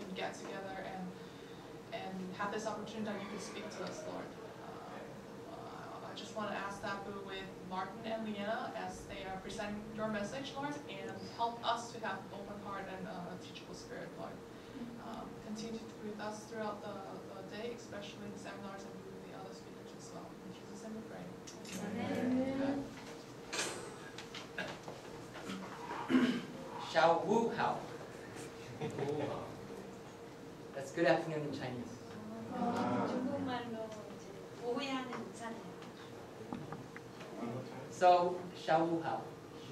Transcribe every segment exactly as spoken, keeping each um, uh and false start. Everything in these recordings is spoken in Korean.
can get together and and have this opportunity that you can speak to us, Lord. Uh, I just want to ask that with Martin and Leanna as they are presenting your message, Lord, and help us to have an open heart and a teachable spirit, Lord. Um, continue to be with us throughout the, the day, especially in the seminars and with the other speakers as well. In Jesus' name we pray. Amen. Xiao Wu Hao. That's good afternoon in Chinese. 중국말로 이제 오해하는 인사네요. So, Xiao Wu Hao.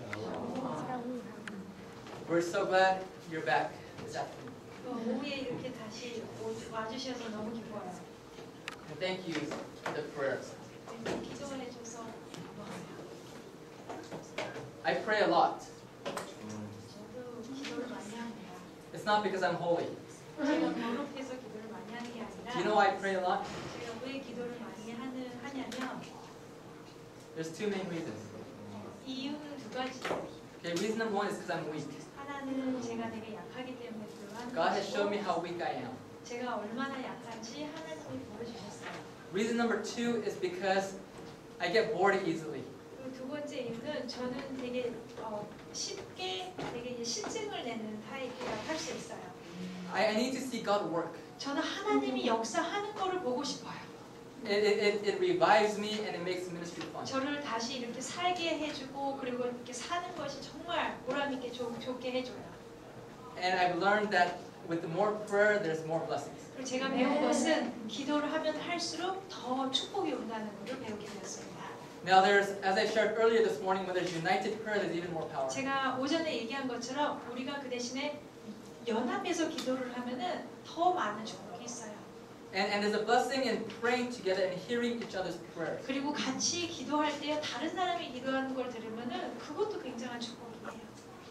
We're so glad you're back this afternoon. 오후에 이렇게 다시 와주셔서 너무 기뻐요. And thank you for the prayers. 기도해줘서 고마워요. I pray a lot. 저도 기도를 많이 합니다. It's not because I'm holy. 제가 거룩해서 기도를 많이 하는 게 아니라 Do you know why I pray a lot? 제가 왜 기도를 많이 하는, 하냐면 There's two main reasons. 이유는 두 가지예요. Okay, reason number one is because I'm weak. 하나는 제가 되게 약하기 때문에 기도하는 God has shown me 것이고 how weak I am. 제가 얼마나 약한지 하나님이 보여주셨어요. Reason number two is because I get bored easily. 그리고 두 번째 이유는 저는 되게 어, 쉽게 되게 실증을 내는 타입이라 할 수 있어요. I, I need to see God work. 저는 하나님이 역사하는 거를 보고 싶어요. It, it, it, it revives me and it makes ministry fun. 저를 다시 이렇게 살게 해주고 그리고 이렇게 사는 것이 정말 보람있게 좋, 좋게 해줘요. And I've learned that with more prayer, there's more blessings. 그리고 제가 배운 것은 기도를 하면 할수록 더 축복이 온다는 것을 배우게 되었습니다. Now there's, as I shared earlier this morning, when there's united prayer, there's even more power. 제가 오전에 얘기한 것처럼 우리가 그 대신에 연합해서 기도를 하면은 더 많은 축복이 있어요. And, and there's a blessing in praying together and hearing each other's prayers. 그리고 같이 기도할 때 다른 사람이 기도하는 걸 들으면은 그것도 굉장한 축복이에요.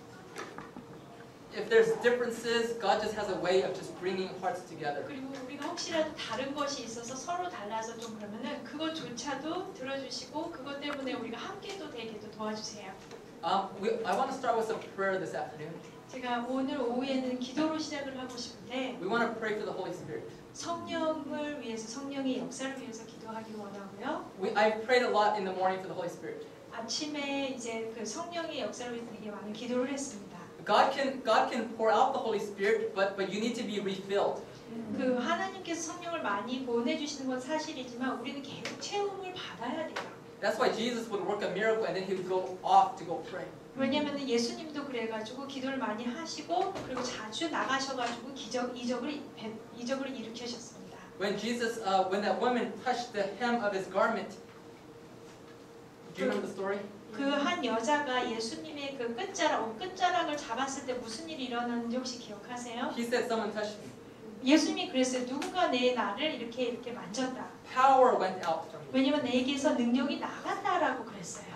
If there's differences, God just has a way of just bringing hearts together. 그리고 우리가 혹시라도 다른 것이 있어서 서로 달라서 좀 그러면은 그것조차도 들어주시고 그것 때문에 우리가 함께도 되게도 도와주세요. Um, we, I want to start with some prayer this afternoon. 제가 오늘 오후에는 기도로 시작을 하고 싶은데 We want to pray for the Holy Spirit. 성령을 위해서 성령의 역사를 위해서 기도하기 원하고요. We, I've prayed a lot in the morning for the Holy Spirit. 아침에 이제 그 성령의 역사를 위해서 되게 많은 기도를 했습니다. God can, God can pour out the Holy Spirit, but, but you need to be refilled. 그 하나님께서 성령을 많이 보내주시는 건 사실이지만 우리는 계속 체험을 받아야 돼요. That's why Jesus would work a miracle and then he would go off to go pray. 왜냐하면 예수님도 그래가지고 기도를 많이 하시고 그리고 자주 나가셔가지고 기적, 이적을, 이적을 일으키셨습니다. When Jesus, uh, when that woman touched the hem of his garment, do you remember the story? 그 한 여자가 예수님의 그 끝자락, 옷 끝자락을 잡았을 때 무슨 일이 일어났는지 혹시 기억하세요? He said, "Someone touched me." 예수님이 그랬어요. 누군가 내 나를 이렇게 이렇게 만졌다. Power went out from me. 왜냐면 내게서 능력이 나간다라고 그랬어요.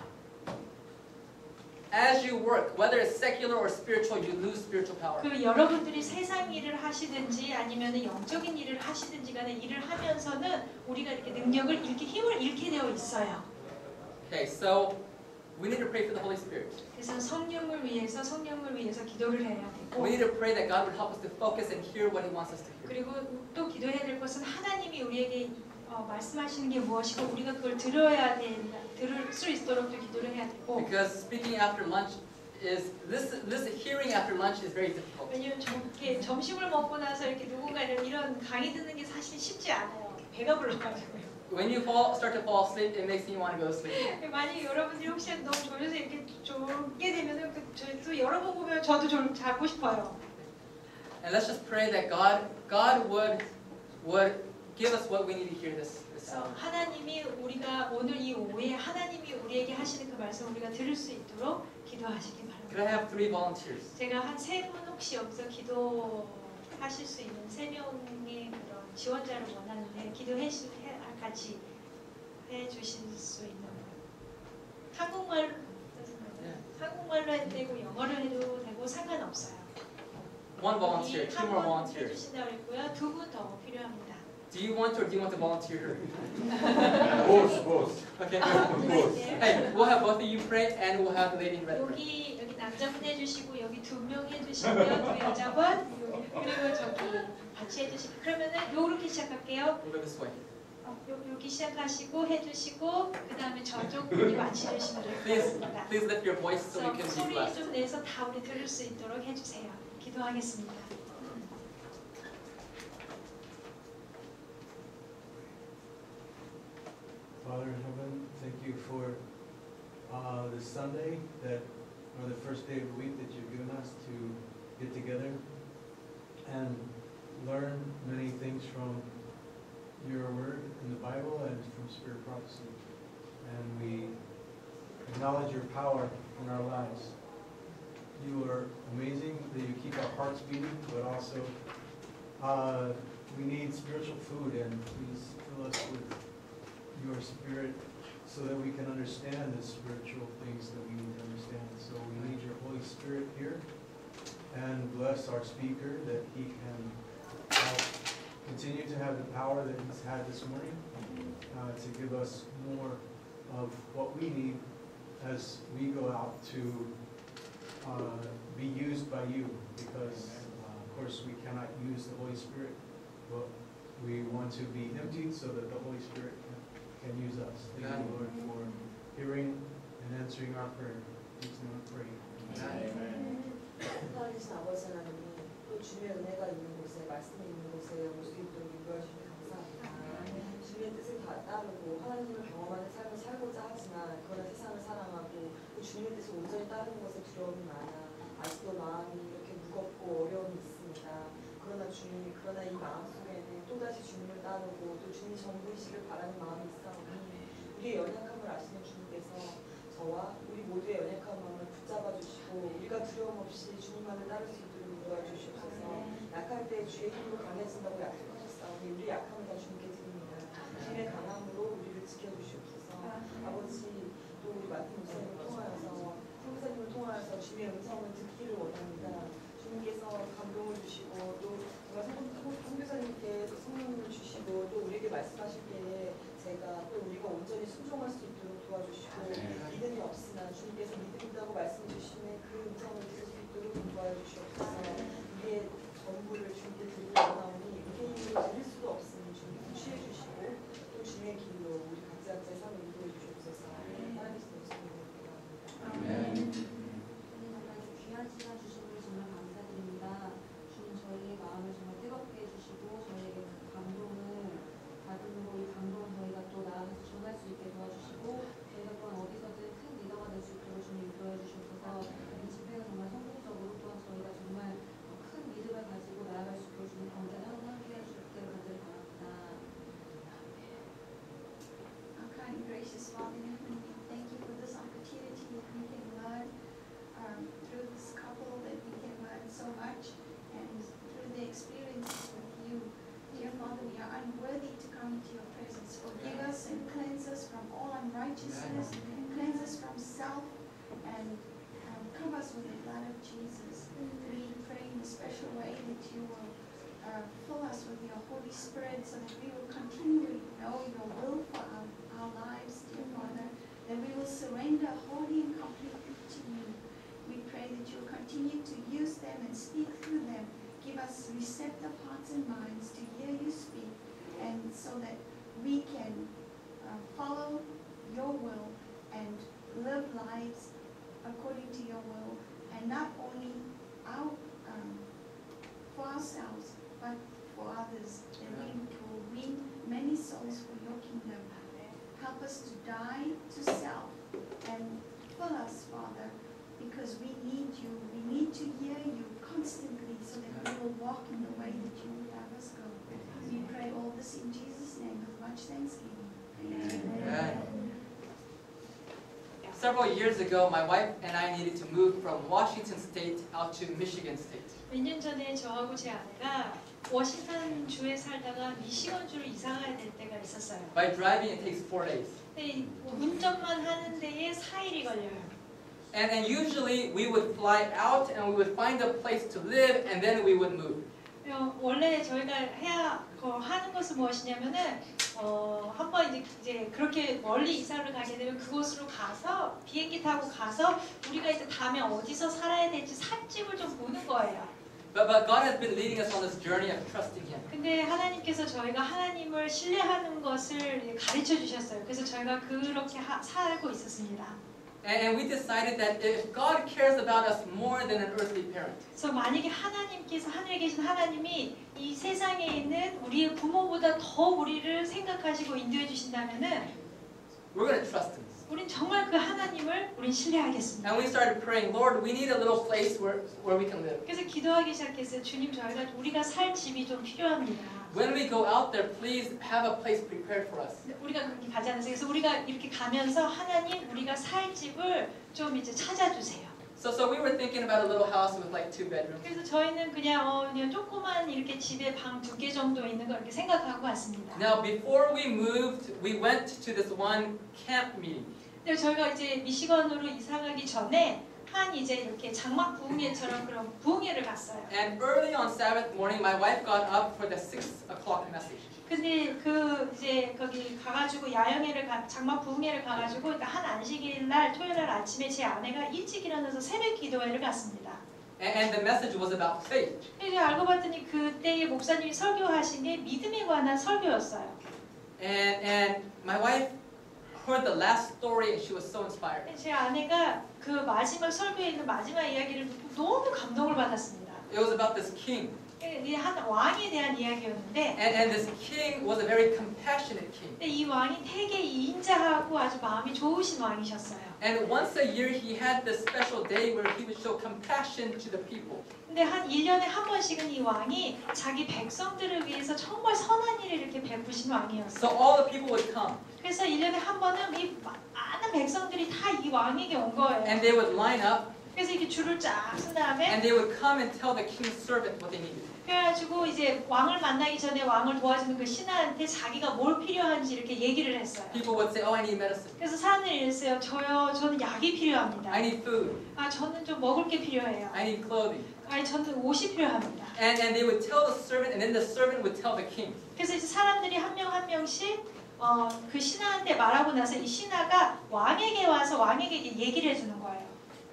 As you work, whether it's secular or spiritual, you lose spiritual power. 그 여러분들이 세상 일을 하시든지 아니면 영적인 일을 하시든지 간에 일을 하면서는 우리가 이렇게 능력을 잃게 힘을 잃게 되어 있어요. Okay, so we need to pray for the Holy Spirit. 그래서 성령을 위해서 성령을 위해서 기도를 해야 되고 We need to pray that God would help us to focus and hear what He wants us to hear. 그리고 또 기도해야 될 것은 하나님이 우리에게 어, 말씀하시는 게 무엇이고 우리가 그걸 들어야 된다, 들을 수 있도록 또 기도를 해야 되고. Because speaking after lunch is this this hearing after lunch is very difficult. 왜냐면 저렇게 점심을 먹고 나서 이렇게 누군가 이런, 이런 강의 듣는 게 사실 쉽지 않아요. 배가 불러가지고요. When you fall, start to fall asleep, it makes me want to go to sleep. 만약 여러분들이 혹시 너무 졸려서 이렇게 졸게 되면은 그, 또 여러분 보면 저도 졸 자고 싶어요. And let's just pray that God God would would give us what we need to hear this this 그래서 hour. 하나님이 우리가 오늘 이 오후에 하나님이 우리에게 하시는 그 말씀 우리가 들을 수 있도록 기도하시기 바랍니다. Could I have three volunteers? 제가 한 세 분 혹시 여기서 기도하실 수 있는 세 명의 그런 지원자를 원하는데 기도해 주 같이 해주실 수 있는 한국말 네. 한국말로 해도 되고 영어로 해도 되고 상관없어요. One volunteer, two more 한번 volunteers. 해주신다고 했고요. 두 분 더 필요합니다. Do you want to or do you want to volunteer? Both, both. Okay. Both. Hey, we'll have both of you pray and we'll have the lady in red pray. 여기 여기 남자분 해주시고 여기 두 명 해주시고요. 두 여자분 그리고 저기 같이 해주시. 그러면은 요렇게 시작할게요. We'll go this way. 어, 요, 여기 시작하시고 해주시고 그 다음에 저쪽 분이 마치주시면 될 것 Please, 같습니다. please lift your voice so we 그래서 can be 소리 blessed. 좀 내서 다 우리 들을 수 있도록 해주세요. 기도하겠습니다. Father in heaven, thank you for uh, this Sunday that, or the first day of the week that you've given us to get together and learn many things from your word in the Bible and from Spirit Prophecy. And we acknowledge your power in our lives. You are amazing that you keep our hearts beating, but also uh, we need spiritual food, and please fill us with your Spirit so that we can understand the spiritual things that we need to understand. So we need your Holy Spirit here, and bless our speaker that he can help continue to have the power that he's had this morning uh, to give us more of what we need as we go out to uh, be used by you, because uh, of course we cannot use the Holy Spirit, but we want to be emptied so that the Holy Spirit can, can use us. Thank you, Lord, for hearing and answering our prayer. In Jesus' name I pray. Amen. 살아계신 아버지 하나님, 또 주님의 은혜가 있는 곳에, 말씀이 있는 곳에 올 수 있도록 인도하시면 감사합니다. 주님의 뜻을 다 따르고 하나님을 경험하는 삶을 살고자 하지만 그러나 세상을 사랑하고 그 주님의 뜻을 온전히 따르는 것에 두려움이 많아 아직도 마음이 이렇게 무겁고 어려움이 있습니다. 그러나 주님, 그러나 이 마음 속에는 또다시 주님을 따르고 또 주님이 전부이시길 바라는 마음이 있사오니 우리의 연약함을 아시는 주님께서 저와 우리 모두의 연약한 마음을 붙잡아 주시고 우리가 두려움 없이 주님만을 따를 수 있도록 인도해 주시옵소서. 약할 때 주의 힘으로 강해진다고 약속하셨사오니 우리 약함을 다 주님께 드립니다. 주님의 강함으로 우리를 지켜주시옵소서. 아버지, 또 우리 마틴 목사님을 통하여서 선교사님을 통하여서 주님의 음성을 듣기를 원합니다. 주님께서 감동을 주시고 또 선교사님께 성령을 주시고 또 우리에게 말씀하실 때에 제가 또 우리가 온전히 순종할 수 있도록 도와주시고 믿음이 없으나 주님께서 믿음 있다고 말씀해 주시는 그 음성을 들을 수 있도록 도와주시옵소서. 우리의 전부를 주님께 드리고 원하오니 우리의 힘으로 드릴 수도 없으니 주님 취해 주시고 또 주님의 길로 우리 각자 각자의 삶을 인도해 주시옵소서. 하나님께서 말씀을 아멘. 주님 정말 귀한 시간 주시고 정말 감사드립니다. 주님 저희의 마음을 정말 뜨겁게 해주시고 저희에게 그 감동을 받음으로 이 감동을 저희가 또 나아가서 전할 수 있게 도와주시고 저희가 또한 어디서든 큰 리더가 될 수 있도록 주님 인도해 주시옵소서. 이 집회가 정말 성공적으로 또한 저희가 정말 큰 믿음을 가지고 나아갈 수 있도록 주님 언제나 항상 함께 해주시길 간절히 바랍니다. Our kind and gracious Father in heaven, we thank you for this opportunity that we can learn um, through this couple, that we can learn so much, and through the experiences with you. Dear Father, we are unworthy to come into your presence. Forgive us and cleanse us from all unrighteousness, cleanse us from self, and um, cover us with the blood of Jesus. We pray in a special way that you will uh, fill us with your Holy Spirit so that we will continually know your will for our, our lives, dear Father, that we will surrender wholly and completely to you. We pray that you will continue to use them and speak through them. Give us receptive hearts and minds to hear you speak, and so that we can uh, follow your will and live lives according to your will, and not only our, um, for ourselves, but for others, that we will win many souls for your kingdom. Help us to die to self and fill us, Father, because we need you. We need to hear you constantly so that we will walk in the way that you would have us go. We pray all this in Jesus' name with much thanksgiving. Amen. Amen. Several years ago, my wife and I needed to move from Washington State out to Michigan State. 몇 년 전에 저하고 제 아내가 워싱턴 주에 살다가 미시건 주로 이사 가야 될 때가 있었어요. By driving, it takes four days. 근데 운전만 하는 데에 사 일이 걸려요. And, and usually we would fly out and we would find a place to live and then we would move. 어, 원래 저희가 해야 어, 하는 것은 무엇이냐면은 어, 한번 이제, 이제 그렇게 멀리 이사를 가게 되면 그곳으로 가서 비행기 타고 가서 우리가 이제 다음에 어디서 살아야 될지 삿집을 좀 보는 거예요. But, but God has been leading us on this journey of trusting Him. 근데 하나님께서 저희가 하나님을 신뢰하는 것을 가르쳐 주셨어요. 그래서 저희가 그렇게 하, 살고 있었습니다. And, and we decided that if God cares about us more than an earthly parent, 그래서 만약에 하나님께서 하늘에 계신 하나님이 이 세상에 있는 우리의 부모보다 더 우리를 생각하시고 인도해 주신다면은 we're going to trust Him. 우린 정말 그 하나님을 우린 신뢰하겠습니다. And we started praying, Lord, we need a little place where, where we can live. 그래서 기도하기 시작했어요. 주님, 저희가 우리가 살 집이 좀 필요합니다. When we go out there, please have a place prepared for us. 우리가 그렇게 가지 않으세요. 그래서 우리가 이렇게 가면서 하나님, 우리가 살 집을 좀 이제 찾아주세요. So, so we were thinking about a little house with like two bedrooms. 그래서 저희는 그냥 어 그냥 조그만 이렇게 집에 방 두 개 정도 있는 거 이렇게 생각하고 왔습니다. Now, before we moved, we went to this one camp meeting. 근데 저희가 이제 미시건으로 이사 가기 전에 한 이제 이렇게 장막 부흥회처럼 그런 부흥회를 갔어요. And early on Sabbath morning, my wife got up for the six o'clock message. 근데 그 이제 거기 가가지고 야영회를 가, 장막 부흥회를 가가지고 그러니까 한 안식일 날 토요일 날 아침에 제 아내가 일찍 일어나서 새벽 기도회를 갔습니다. And, and the message was about faith. 그래서 알고 봤더니 그때의 목사님이 설교하신 게 믿음에 관한 설교였어요. And, and my wife heard the last story and she was so inspired. 제 아내가 그 마지막 설교에 있는 마지막 이야기를 듣고 너무 감동을 받았습니다. It was about this king. 이 한 왕에 대한 이야기였는데 And, and this king was a very compassionate king. 근데 이 왕이 되게 인자하고 아주 마음이 좋으신 왕이셨어요. And once a year he had this special day where he would show compassion to the people. 근데 한 일 년에 한 번씩은 이 왕이 자기 백성들을 위해서 정말 선한 일을 이렇게 베푸신 So 왕이었어요. all the people would come 그래서 일 년에 한 번은 이 많은 백성들이 다 이 왕에게 온 거예요. and they would line up 그래서 이렇게 줄을 쫙 쓴 다음에 and they would come and tell the king's servant what they needed. 그래가지고 이제 왕을 만나기 전에 왕을 도와주는 그 신하한테 자기가 뭘 필요한지 이렇게 얘기를 했어요. People would say, oh, I need medicine. 그래서 사람들이 이랬어요. 저요, 저는 약이 필요합니다. I need food. 아, 저는 좀 먹을 게 필요해요. I need clothing. 아니, 저는 옷이 필요합니다. And, and they would tell the servant and then the servant would tell the king. 그래서 이제 사람들이 한 명 한 명씩 어, 그 신하한테 말하고 나서 이 신하가 왕에게 와서 왕에게 얘기를 해주는 거예요.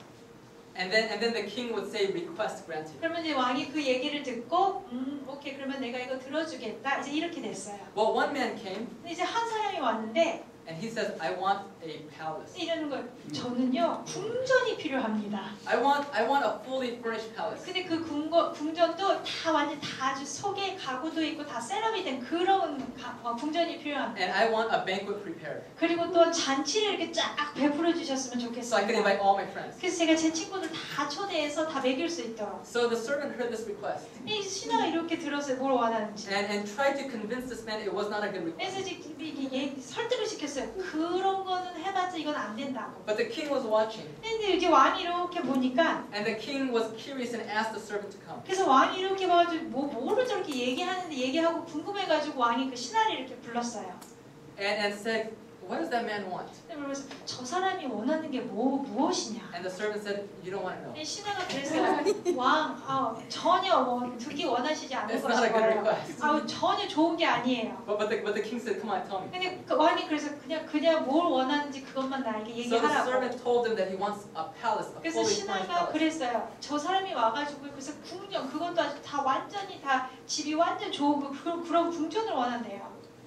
And then, and then the king would say, request granted. 그러면 이제 왕이 그 얘기를 듣고 음, 오케이, 그러면 내가 이거 들어주겠다. 이제 이렇게 됐어요. Well, one man came 근데 이제 한 사람이 왔는데 and he says, I want a palace. 이러는 거예요. 저는요, 궁전이 필요합니다. I want, I want a fully furnished palace. 근데 그 궁거, 궁전도 다 완전 다 아주 속에 가구도 있고 다 셋업이 된 그런 가, 어, 궁전이 필요합니다. And I want a banquet prepared. 그리고 또 잔치를 이렇게 쫙 베풀어 주셨으면 So I could invite 좋겠습니다. all my friends. 그래서 제가 제 친구들 다 초대해서 다 먹일 수 있도록. So the servant heard this request 이 신하가 이렇게 들었어요. 뭘 원하는지. and, and tried to convince this man it was not a good 그래서 request. 이제 이게 얘- 설득을 시켰어요. 그런 거는 해봤자 이건 안 된다고. But the king was watching 근데 이제 왕이 이렇게 보니까 and the king was curious and asked the servant to come. 그래서 왕이 이렇게 봐가지고 뭐 뭐를 저렇게 얘기하는데 얘기하고 궁금해가지고 왕이 그 신하를 이렇게 불렀어요. And, and said, what does that man want? 그래서 저 사람이 원하는 게 뭐 무엇이냐? And the servant said, you don't want to know. 이 신하가 그랬어요. 왕, 아, 전혀 원, 듣기 원하시지 않는 It's not a good 것이고요. request. 아, 전혀 좋은 게 아니에요. But, but, the, but the king said, come on, tell me. 근데 그 왕이 그래서 그냥 그냥 뭘 원하는지 그것만 나에게 So the 얘기하라고. servant told him that he wants a palace, a 그래서 fully furnished 신하가 palace. 그랬어요. 저 사람이 와가지고 그래서 궁전 그것도 아주 다 완전히 다 집이 완전 좋은 그 그런 그런 궁전을 원한대요.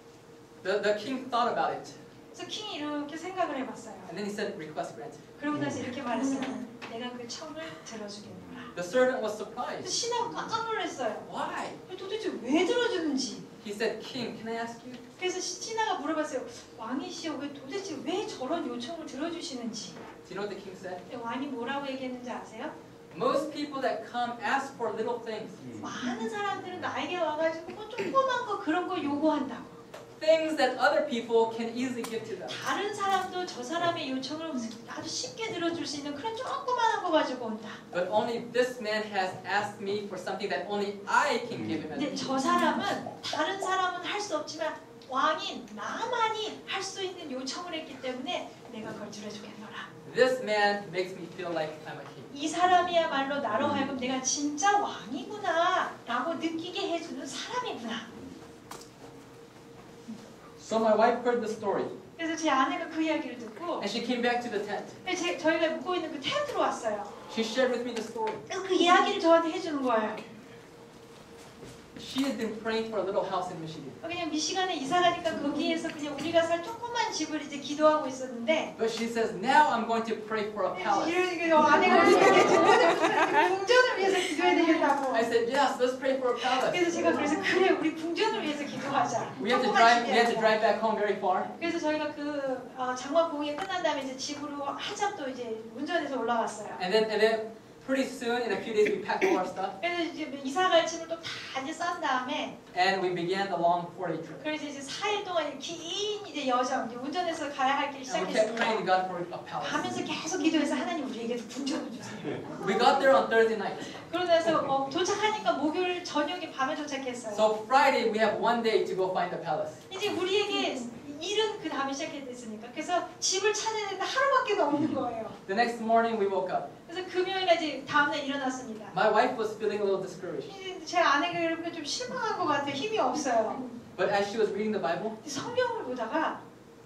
The, the king thought about it 그래서 킹이 이렇게 생각을 해봤어요. and then he said, request granted. 그러고 나서 이렇게 말했어요. 내가 그 청을 들어주겠노라. The servant was 그래서 surprised. 신하가 깜짝 놀랐어요. Why? 도대체 왜 들어주는지. He said, king, can I ask you? 그래서 신하가 물어봤어요. 왕이시여, 왜 도대체 왜 저런 요청을 들어주시는지. Do you know what the king said? 근데 왕이 뭐라고 얘기했는지 아세요? Most people that come ask for little things. 많은 사람들은 나에게 와가지고 뭐 조그만 거 그런 거 요구한다고. Things that other people can easily give to them. 다른 사람도 저 사람의 요청을 아주 쉽게 들어줄 수 있는 그런 조그만한 거 가지고 온다. But only this man has asked me for something that only I can give him as a 근데 저 사람은 다른 사람은 할 수 없지만 왕인 나만이 할 수 있는 요청을 했기 때문에 내가 그걸 들어주겠노라. This man makes me feel like I'm a king. 이 사람이야말로 나로 하여금 내가 진짜 왕이구나 라고 느끼게 해주는 사람이구나. So my wife heard the story 그래서 제 아내가 그 이야기를 듣고 and she came back to the tent. 근데 제, 저희가 묵고 있는 그 텐트로 왔어요. She shared with me the story. 그래서 그 이야기를 저한테 해주는 거예요. she had been praying for a little house in Michigan. 그냥 미시간에 이사 가니까 거기에서 그냥 우리가 살 조그만 집을 이제 기도하고 있었는데 But she says, now I'm going to pray for a palace. 이런 아내가 그러니까 궁전을 위해서 기도해야 되겠다고. I said, yes, let's pray for a palace. 그래서 제가 그래서 그래 우리 궁전을 위해서 기도하자. We have to 조그만 drive. 집이 We have to 아니라. drive back home very far. 그래서 저희가 그 어, 장마 공연 끝난 다음에 이제 집으로 한참 또 이제 운전해서 올라갔어요. And then, and then, pretty soon, in a few days, we packed all our stuff 그래서 이제 이사 갈 짐을 또 다 이제 싼 다음에 and we began the long four-day trip. 그래서 이제 사 일 동안 긴 이제 여정 이제 운전해서 가야 할 길 And we kept praying to 시작했습니다. God for a palace. 가면서 계속 기도해서 하나님 우리에게도 궁전을 주세요. We got there on Thursday night. 그러고 나서 어, 도착하니까 목요일 저녁에 밤에 도착했어요. So Friday, we have one day to go find the palace. 이제 우리에게 일은 그 다음에 시작했으니까 그래서 집을 찾아야 되는데 하루밖에 없는 거예요. The next morning, we woke up. 그래서 금요일 날 이제 다음날 일어났습니다. My wife was feeling a little discouraged. 이제 제 아내가 이렇게 좀 실망한 것 같아요. 힘이 없어요. But as she was reading the Bible, 성경을 보다가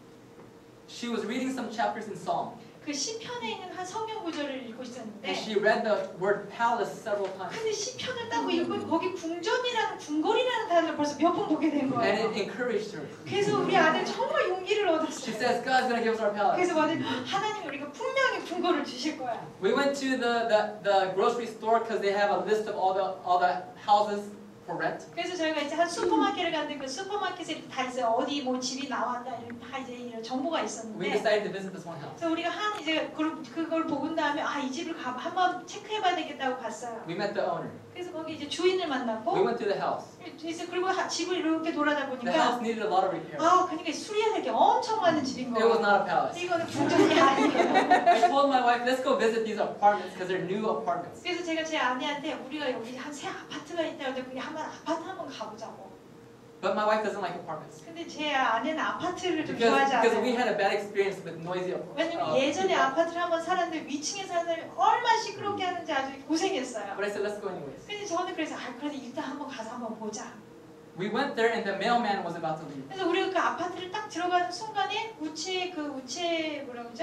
she was reading some chapters in Psalm. 그 시편에 있는 한 성경 구절을 읽고 있었는데 And she read the word palace several times. 근데 시편을 따고 읽으면 거기 궁전이라는 궁궐이라는 단어를 벌써 몇 번 보게 된 And 거예요. it encouraged her. 그래서 우리 아내 정말 용기를 She 얻었어요. says, God's going to give us our palace. 그래서 말해 하나님이 우리가 분명히 궁궐을 주실 거야. We went to the, the, the grocery store because they have a list of all the, all the houses for rent. 그래서 저희가 이제 한 슈퍼마켓을 갔는데 그 슈퍼마켓에 이렇게 다 있어요. 어디 뭐 집이 나왔다 이런 다 이제 이런 정보가 We 있었는데. decided to visit this one house. 그래서 우리가 한 이제 그걸, 그걸 보고 다음에 아 이 집을 가, 한번 체크해봐야 되겠다고 갔어요. We met the owner. 그래서 거기 이제 주인을 We 만났고 went to the house. 이제 그리고 하- 집을 이렇게 돌아다 The 보니까 house needed a lot of repair. 아 그러니까 수리해야 될 게 엄청 많은 집인 It was 거예요. not a palace. 이거는 궁전이 아니에요. I told my wife, let's go visit these apartments because they're new apartments. 그래서 제가 제 아내한테 우리가 여기 한 새 아파트가 있다고 해서 거기 한번 아파트 한번 가보자고. But my wife doesn't like apartments. 근데 제 아내는 아파트를 좀 Because, 좋아하지 because we 않아요. had a bad experience with noisy apartments. 왜냐면 예전에 아파트를 한번 살았는데 위층에 사는 사람이 얼마나 시끄럽게 하는지 아주 고생했어요. But I said, let's go anyways. 근데 저는 그래서 아 그래도 일단 한번 가서 한번 보자. We went there and the mailman was about to leave. 그래서 우리가 그 아파트를 딱 들어가는 순간에 우체 그 우체 뭐라 그러죠?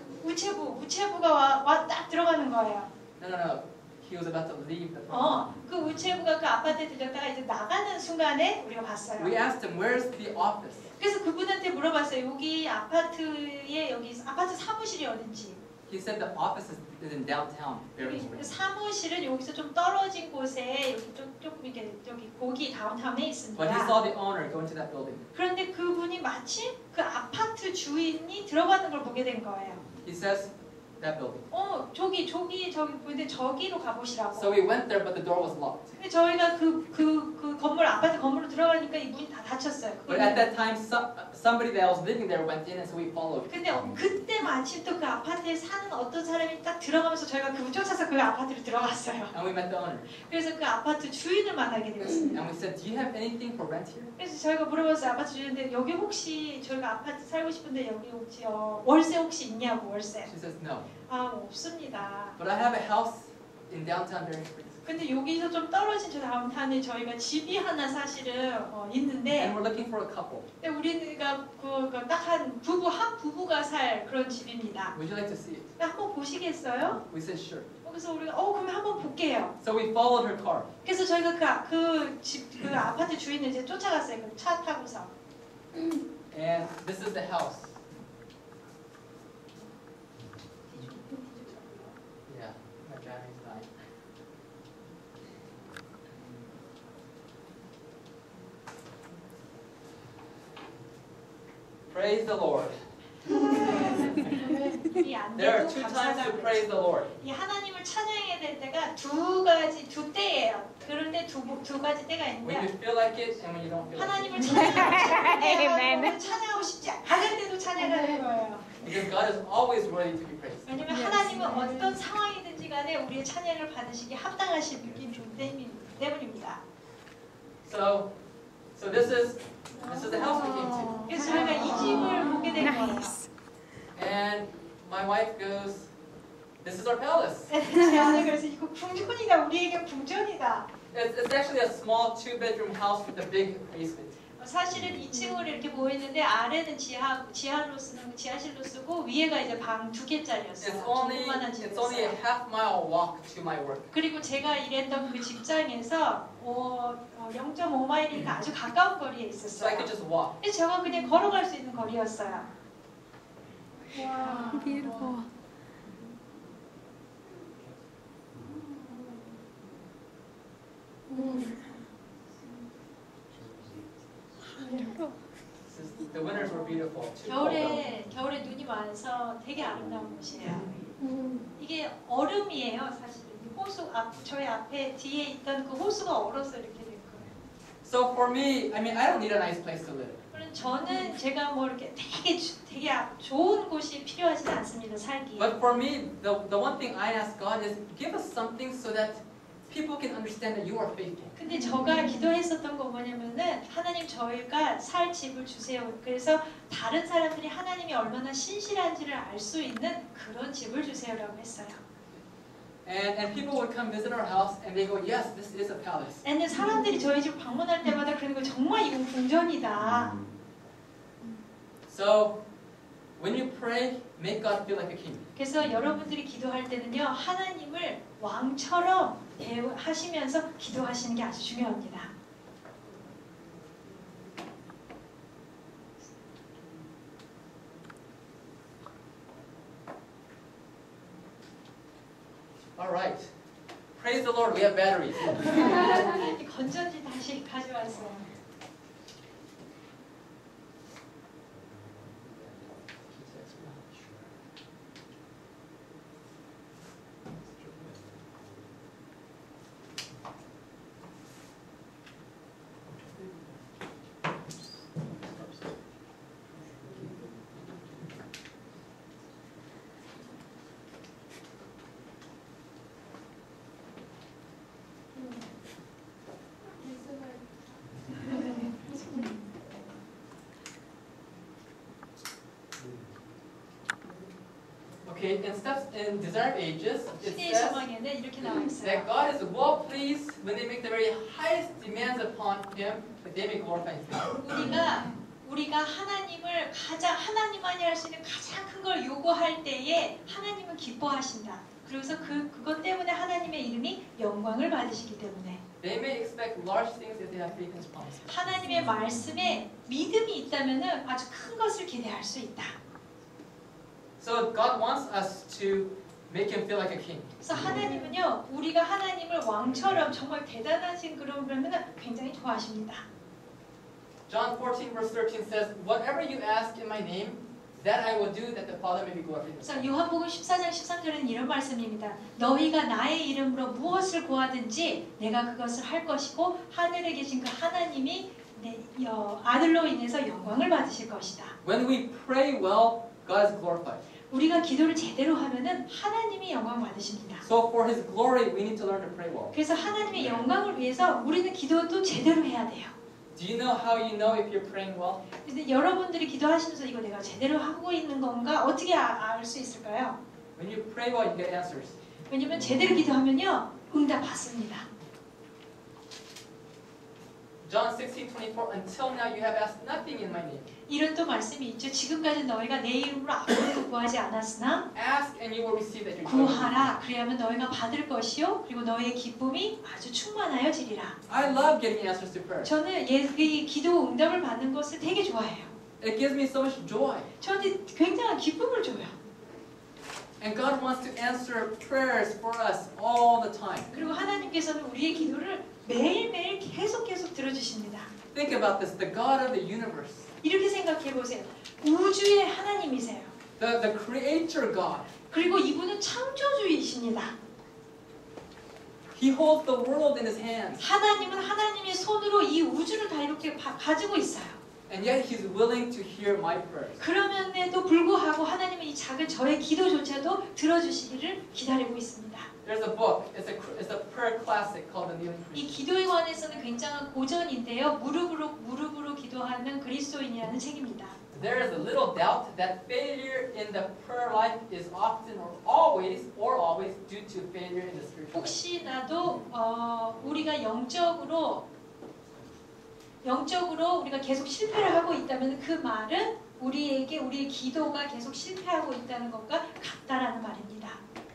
우체부 우체부가 와, 와 딱 들어가는 거예요. No, no, no. He was about to leave the 어, apartment. 그 우체부가 그 아파트에 들렸다가 이제 나가는 순간에 우리가 봤어요. We asked him, where's the office? 그래서 그분한테 물어봤어요. 여기 아파트에 여기 아파트 사무실이 어딘지. He said the office is, is in downtown, Berry 여기 Springs. 사무실은 여기서 좀 떨어진 곳에 여기 좀 조금 이렇게 여기 고기 다운타운에 있습니다. But he saw the owner go into that building. 그런데 그분이 마침 그 아파트 주인이 들어가는 걸 보게 된 거예요. He says, that building. 어, 저기 저기 저기 보이는데 저기로 가보시라고. So we went there, but the door was locked. 근데 저희가 그 그 그 건물 아파트 건물로 들어가니까 이 문이 다 닫혔어요. But at that time, some, somebody that was living there went in, and so we followed. 근데 어, 그때 마침 또 그 아파트에 사는 어떤 사람이 딱 들어가면서 저희가 그분 쫓아서 그 아파트로 들어갔어요. And we met the owner. 그래서 그 아파트 주인을 만나게 되었습니다. And we said, do you have anything for rent here? 그래서 저희가 물어봤어요. 아파트 주인한테 여기 혹시 저희가 아파트 살고 싶은데 여기 혹시 어, 월세 혹시 있냐고 월세. She says, no. 아 없습니다. But I have a house in downtown Berry Springs. 근데 여기서 좀 떨어진 저 다음탄에 저희가 집이 하나 사실은 어, 있는데 And we're looking for a couple. 근데 우리가 그딱한 부부 한 부부가 살 그런 집입니다. Would you like to see it? 근데 한번 보시겠어요? We said, sure. 그래서 우리가 어 그러면 한번 볼게요. So we followed her car. 그래서 저희가 그 집 그 아파트 주인을 이제 쫓아갔어요. 그 차 타고서. And this is the house. Yeah, my battery's dying. Praise the Lord. 이 안돼도 There are two times to 감사하다고 praise the Lord. 이 하나님을 찬양해야 될 때가 두 가지 두 때예요. 그런데 두, 두 가지 때가 When you 있는데 feel like it and when you don't feel like it. 하나님을 찬양하고 싶을 때 찬양하고 싶지 않을 때도 찬양하는 거예요. Because God is always worthy to be praised. 왜냐면 하나님은 어떤 상황이든지 간에 우리의 찬양을 받으시기 합당하신 분이기 때문입니다. So, so this is this is the house we came to. 그래서 저희가 이 집을 보게 된 거예요. And my wife goes, "This is our palace." 제 아내가 그래서 이거 궁전이다. 우리에게 궁전이다. It's, it's actually a small two-bedroom house with a big basement. 사실은 이 층으로 이렇게 모였는데 아래는 지하 지하로 쓰는 지하실로 쓰고 위에가 이제 방 두 개짜리였어요. It's only 조그만한 it's only a 집이었어요. half mile walk to my work. 그리고 제가 일했던 그 직장에서 어, 어, 영 점 오 마일이니까 아주 가까운 거리에 So I 있었어요. could just walk. 그래서 저가 그냥 걸어갈 수 있는 거리였어요. 와. Beautiful. This is- The winters were beautiful. Too cold. 겨울에 겨울에 눈이 많아서 되게 아름다운 곳이에요. 이게 얼음이에요, 사실은. 호수 앞 저희 앞에 뒤에 있던 그 호수가 얼어서 이렇게 된 거예요. So for me, I mean, I don't need a nice place to live. 물론 저는 제가 뭐 이렇게 되게 주- 되게 좋은 곳이 필요하지는 않습니다, 살기에. But for me, the the one thing I ask God is give us something so that people can understand that you are faithful. 근데 저가 기도했었던 거 뭐냐면은 하나님 저희가 살 집을 주세요. 그래서 다른 사람들이 하나님이 얼마나 신실한지를 알 수 있는 그런 집을 주세요라고 했어요. And and people would come visit our house and they go, yes, this is a palace. 근데 사람들이 저희 집 방문할 때마다 그러는 거 정말 이건 궁전이다. So when you pray, make God feel like a king. 그래서 여러분들이 기도할 때는요 하나님을 왕처럼 대하시면서 기도하시는 게 아주 중요합니다. All right. Praise the Lord. We have batteries. 이 건전지 다시 가져왔어요. Okay, in steps in Desire of Ages, it 시대의 says 소망에는 이렇게 나와 that 있어요. God is well pleased when they make the very highest demands upon Him, that they may glorify His name. 우리가 우리가 하나님을 가장 하나님만이 할 수 있는 가장 큰 걸 요구할 때에 하나님은 기뻐하신다. 그래서 그 그것 때문에 하나님의 이름이 영광을 받으시기 때문에 They may expect large things if they have faith in His promises. 하나님의 말씀에 믿음이 있다면은 아주 큰 것을 기대할 수 있다. So God wants us to make Him feel like a king. 그래서 하나님은요 우리가 하나님을 왕처럼 정말 대단하신 그런 그러면은 굉장히 좋아하십니다. John fourteen verse thirteen says, "Whatever you ask in my name, that I will do, that the Father may be glorified." 그래서 요한복음 십사 장 십삼 절에는 이런 말씀입니다. 너희가 나의 이름으로 무엇을 구하든지 내가 그것을 할 것이고 하늘에 계신 그 하나님이 내 여, 아들로 인해서 영광을 받으실 것이다. When we pray well, God is glorified. 우리가 기도를 제대로 하면은 하나님이 영광 받으십니다. So for His glory, we need to learn to pray well. 그래서 하나님의 영광을 위해서 우리는 기도도 제대로 해야 돼요. Do you know how you know if you're praying well? 근데 여러분들이 기도하시면서 이거 내가 제대로 하고 있는 건가 어떻게 알 수 있을까요? When you pray well, you get answers. 왜냐면 제대로 기도하면요 응답 받습니다. John sixteen twenty-four, "Until now you have asked nothing in my name. 이런 또 말씀이 있죠. 지금까지 너희가 내 이름으로 아무것도 구하지 않았으나 Ask and you will receive, that your joy may be full." 구하라. 그리하면 너희가 받을 것이요. 그리고 너희의 기쁨이 아주 충만하여지리라. I love getting answers to prayer. 저는 예, 이 기도 응답을 받는 것을 되게 좋아해요. It gives me so much joy. 저한테 굉장한 기쁨을 줘요. And God wants to answer prayers for us all the time. 그리고 하나님께서는 우리의 기도를 매일매일 계속 계속 들어주십니다. Think about this, the God of the universe, 이렇게 생각해 보세요. 우주의 하나님이세요. the, the creator God. 그리고 이분은 창조주이십니다. He holds the world in His hands. 하나님은 하나님의 손으로 이 우주를 다 이렇게 바, 가지고 있어요. And yet He's willing to hear my prayers. 그럼에도 불구하고 하나님은 이 작은 저의 기도조차도 들어주시기를 기다리고 있습니다. There's a book, it's a, it's a prayer classic called The Kneeling 이 Priest. 기도에 관해서는 굉장한 고전인데요. 무릎으로 무릎으로 기도하는 그리스도인이라는 책입니다. There is a little doubt that failure in the prayer life is often or always or always due to failure in the spiritual life. 혹시나도 어, 우리가 영적으로 영적으로 우리가 계속 실패를 하고 있다면 그 말은 우리에게 우리의 기도가 계속 실패하고 있다는 것과 같다라는 말입니다.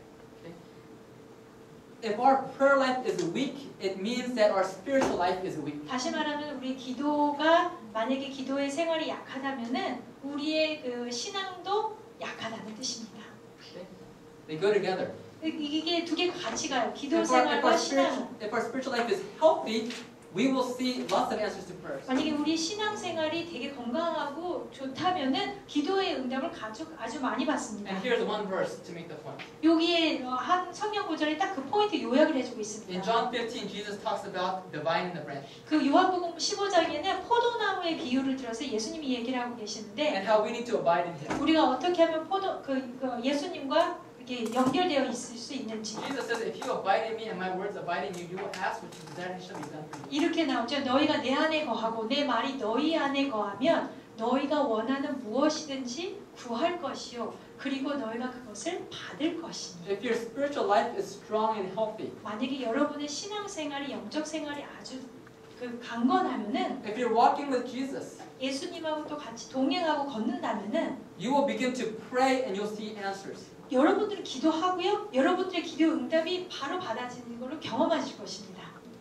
If our prayer life is weak, it means that our spiritual life is weak. 다시 말하면 우리 기도가 만약에 기도의 생활이 약하다면은 우리의 그 신앙도 약하다는 뜻입니다. They go together. 이게 두 개가 같이 가요. 기도 If our, if, our 생활과 spiritual, 신앙. if our spiritual life is healthy, we will see lots of answers to prayers. 만약에 우리 신앙 생활이 되게 건강하고 좋다면은 기도의 응답을 아주 아주 많이 받습니다. And here's one verse to make the point. 여기에 한 성경 구절이 딱 그 포인트 요약을 해주고 In 있습니다. John fifteen, Jesus talks about the vine and the branch. 그 요한복음 십오 장에는 포도나무의 비유를 들어서 예수님이 얘기를 하고 계시는데 And how we need to abide in Him. 우리가 어떻게 하면 포도 그, 그 예수님과 이렇게 연결되어 있을 수 있는지 Jesus says, if you abide in me and my words abide in you, you will ask what you desire and it shall be done for you. 이렇게 나오죠. 너희가 내 안에 거하고 내 말이 너희 안에 거하면 너희가 원하는 무엇이든지 구할 것이요. 그리고 너희가 그것을 받을 것이니. If your spiritual life is strong and healthy, 만약에 여러분의 신앙생활이 영적 생활이 아주 그 강건하면은 if you're walking with Jesus, 예수님하고 또 같이 동행하고 걷는다면은 you will begin to pray and you'll see answers. 여러분들이 기도하고요. 여러분들의 기도 응답이 바로 받아지는 걸로 경험하실 것입니다.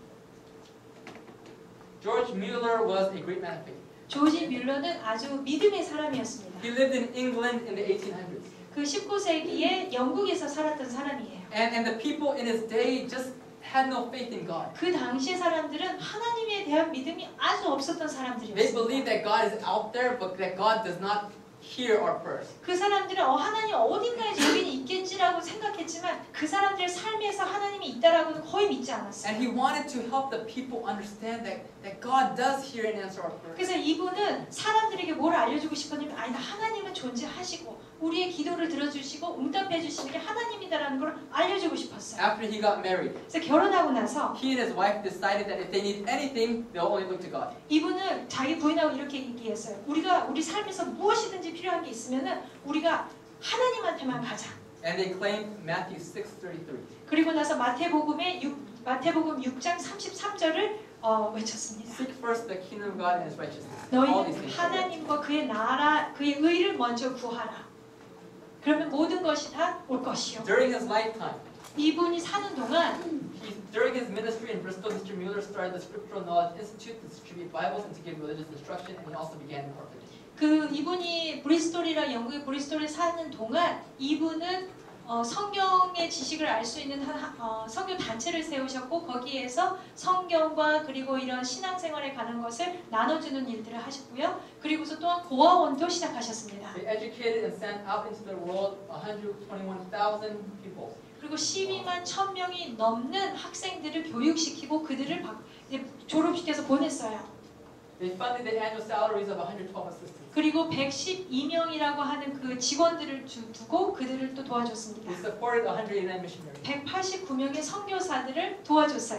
George Mueller was a great man of faith. 조지 뮬러는 아주 믿음의 사람이었습니다. He lived in England in the eighteen hundreds. 그 십구 세기에 영국에서 살았던 사람이에요. And, and the people in his day just had no faith in God. 그 당시의 사람들은 하나님에 대한 믿음이 아주 없었던 They 사람들이었어요. believe that God is out there, but that God does not hear our prayers. 그 사람들은 어, 하나님 어딘가에 저기는 있겠지라고 생각했지만 그 사람들의 삶에서 하나님이 있다라고는 거의 믿지 않았어요. And he wanted to help the people understand that, that God does hear and answer our prayers. 그래서 이분은 사람들에게 뭘 알려주고 싶었냐면 아니 하나님은 존재하시고 우리의 기도를 들어주시고 응답해 주시는 게 하나님이다라는 걸 알려주고 싶었어요. After he got married, 그래서 결혼하고 나서 he and his wife decided that if they need anything, they'll only look to God. 이분은 자기 부인하고 이렇게 얘기했어요. 우리가 우리 삶에서 무엇이든지 필요한 게 있으면은 우리가 하나님한테만 가자. And they claimed Matthew six thirty-three. 그리고 나서 마태복음의 육, 마태복음 육 장 삼십삼 절을 어, 외쳤습니다. Seek first the kingdom of God and His righteousness. All these 너희는 things. 하나님과 그의 나라, 그의 의를 먼저 구하라. 그러면 모든 것이 다 올 것이요. During his lifetime, 이분이 사는 동안 he, during his ministry in Bristol, Mister Mueller started the Scriptural Knowledge Institute to distribute Bibles and to give religious instruction, and he also began an orphanage. 그 이분이 브리스톨이라 영국의 브리스톨에 사는 동안 이분은 어, 성경의 지식을 알 수 있는 한, 어, 성경 단체를 세우셨고 거기에서 성경과 그리고 이런 신앙생활에 관한 것을 나눠주는 일들을 하셨고요. 그리고서 또한 고아원도 시작하셨습니다. They educated and sent out into the world one hundred twenty-one thousand people. 그리고 십이만 천 명이 넘는 학생들을 교육시키고 그들을 박, 이제 졸업시켜서 보냈어요. They funded the annual salaries of one hundred twelve assistants. 그리고 백십이 명이라고 하는 그 직원들을 주, 두고 그들을 또 도와줬습니다. They supported one hundred eighty-nine missionaries. 백팔십구 명의 선교사들을 도와줬어요.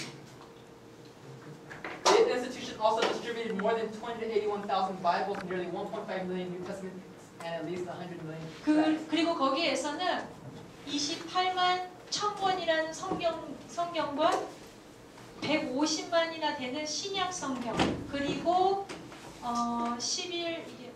The institution also distributed more than two hundred eighty-one thousand Bibles, nearly one point five million New Testaments, and at least one hundred million tracts. 그, 그리고 거기에서는 이십팔만 천 권이라는 성경, 성경과 백오십만이나 되는 신약 성경 그리고 어, 십일 이게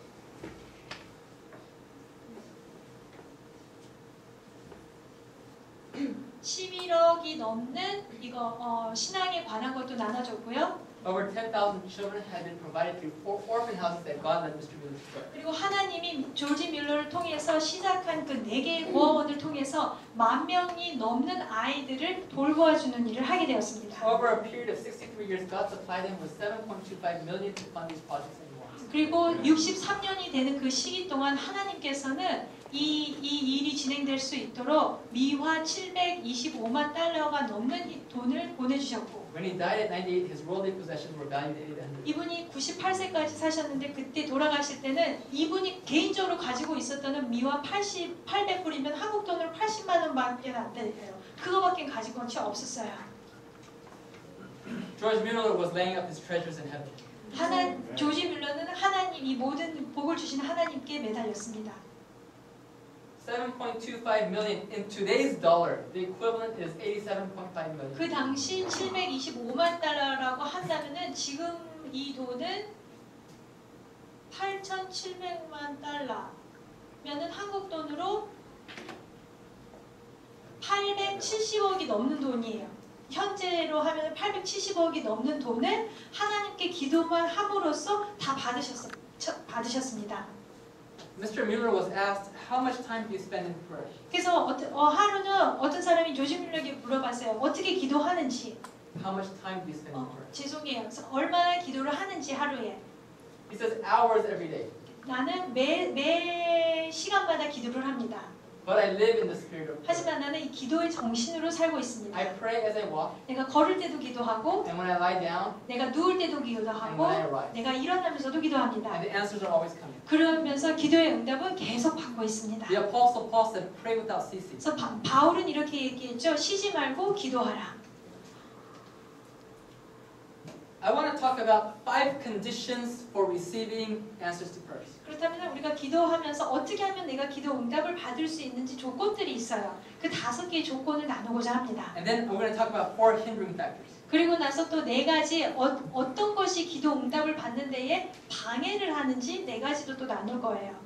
십일억이 넘는 이거 어, 신앙에 관한 것도 나눠줬고요. Over ten thousand children had been provided through four orphan houses that God led Mister Mueller to start. 그리고 하나님이 조지 뮬러를 통해서 시작한 그 네 개의 고아원을 통해서 만 명이 넘는 아이들을 돌보아주는 일을 하게 되었습니다. Over a period of sixty-three years, God supplied him with seven point two five million to fund these projects and more. 그리고 육십삼 년이 되는 그 시기 동안 하나님께서는 이, 이 일이 진행될 수 있도록 미화 칠백이십오만 달러가 넘는 이 돈을 보내주셨고 When he died at ninety-eight, his worldly possessions were valued at eight hundred. 이분이 구십팔 세까지 사셨는데 그때 돌아가실 때는 이분이 개인적으로 가지고 있었던 미화 팔십, 팔백 불이면 한국 돈으로 팔십만 원밖에 안 돼요. 그거밖에 가지고 온채 없었어요. George Mueller was laying up his treasures in heaven. 하나, 조지 뮬러는 하나님, 이 모든 복을 주신 하나님께 매달렸습니다. seven point two five million in today's dollar, the equivalent is eighty-seven point five million. 그 당시 칠백이십오만 달러라고 한다면은 지금 이 돈은 팔천칠백만 달러면은 한국 돈으로 팔백칠십억이 넘는 돈이에요. 현재로 하면 팔백칠십억이 넘는 돈을 하나님께 기도만 함으로써 다 받으셨, 받으셨습니다. Mister Mueller was asked, how much time do you spend in prayer? 그래서 어, 어, 하루는 어떤 사람이 조심률에게 물어봤어요. 어떻게 기도하는지. How much time do you spend in 어, prayer? 죄송해요. 그래서 얼마나 기도를 하는지 하루에. He says hours every day. 나는 매, 매 시간마다 기도를 합니다. But I live in the spirit of prayer. 하지만 나는 이 기도의 정신으로 살고 있습니다. I pray as I walk, 내가 걸을 때도 기도하고, and when I lie down, 내가 누울 때도 and 기도하고, when I rise. 내가 일어나면서도 기도합니다. And the answers are always coming. 그러면서 기도의 응답은 계속 받고 있습니다. The Apostle Paul said, pray without ceasing. 그래서 바, 바울은 이렇게 얘기했죠. 쉬지 말고 기도하라. I want to talk about five conditions for receiving answers to prayers. 그렇다면 우리가 기도하면서 어떻게 하면 내가 기도 응답을 받을 수 있는지 조건들이 있어요. 그 다섯 개의 조건을 나누고자 합니다. And then we're going to talk about four hindering factors. 그리고 나서 또 네 가지 어, 어떤 것이 기도 응답을 받는 데에 방해를 하는지 네 가지도 또 나눌 거예요.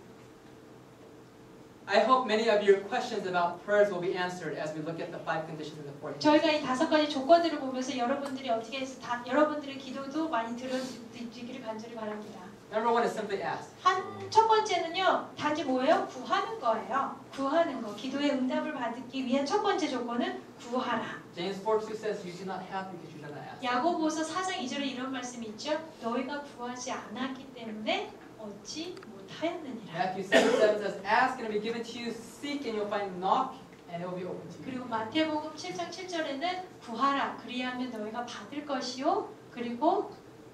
I hope many of your questions about prayers will be answered as we look at the five conditions and the four hindering 저희가 이 다섯 가지 조건들을 보면서 여러분들이 어떻게 해서 다 여러분들의 기도도 많이 들어주기를 간절히 바랍니다. Number one is simply ask. 한 첫 번째는요, 단지 뭐예요? 구하는 거예요. 구하는 거. 기도의 응답을 받기 위한 첫 번째 조건은 구하라. James four two says, you do not have because you do not ask. 야고보서 사 장 이 절에 이런 말씀이 있죠. 너희가 구하지 않았기 때문에 얻지 못하였느니라. Matthew seven seven says, ask and it will be given to you, seek and you'll find, knock and it will be open to you. 그리고 마태복음 칠 장 칠 절에는 구하라. 그리하면 너희가 받을 것이요. 그리고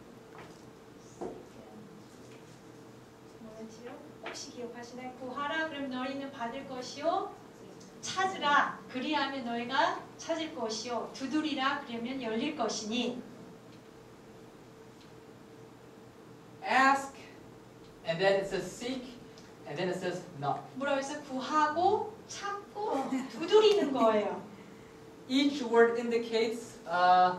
뭐였지요? 혹시 기억하시나요? 구하라. 그러면 너희는 받을 것이요. 찾으라. 그리하면 너희가 찾을 것이요. 두드리라. 그러면 열릴 것이니. Ask and then it says seek and then it says knock. 뭐라고 해서 구하고 찾고 두드리는 거예요. Each word indicates uh,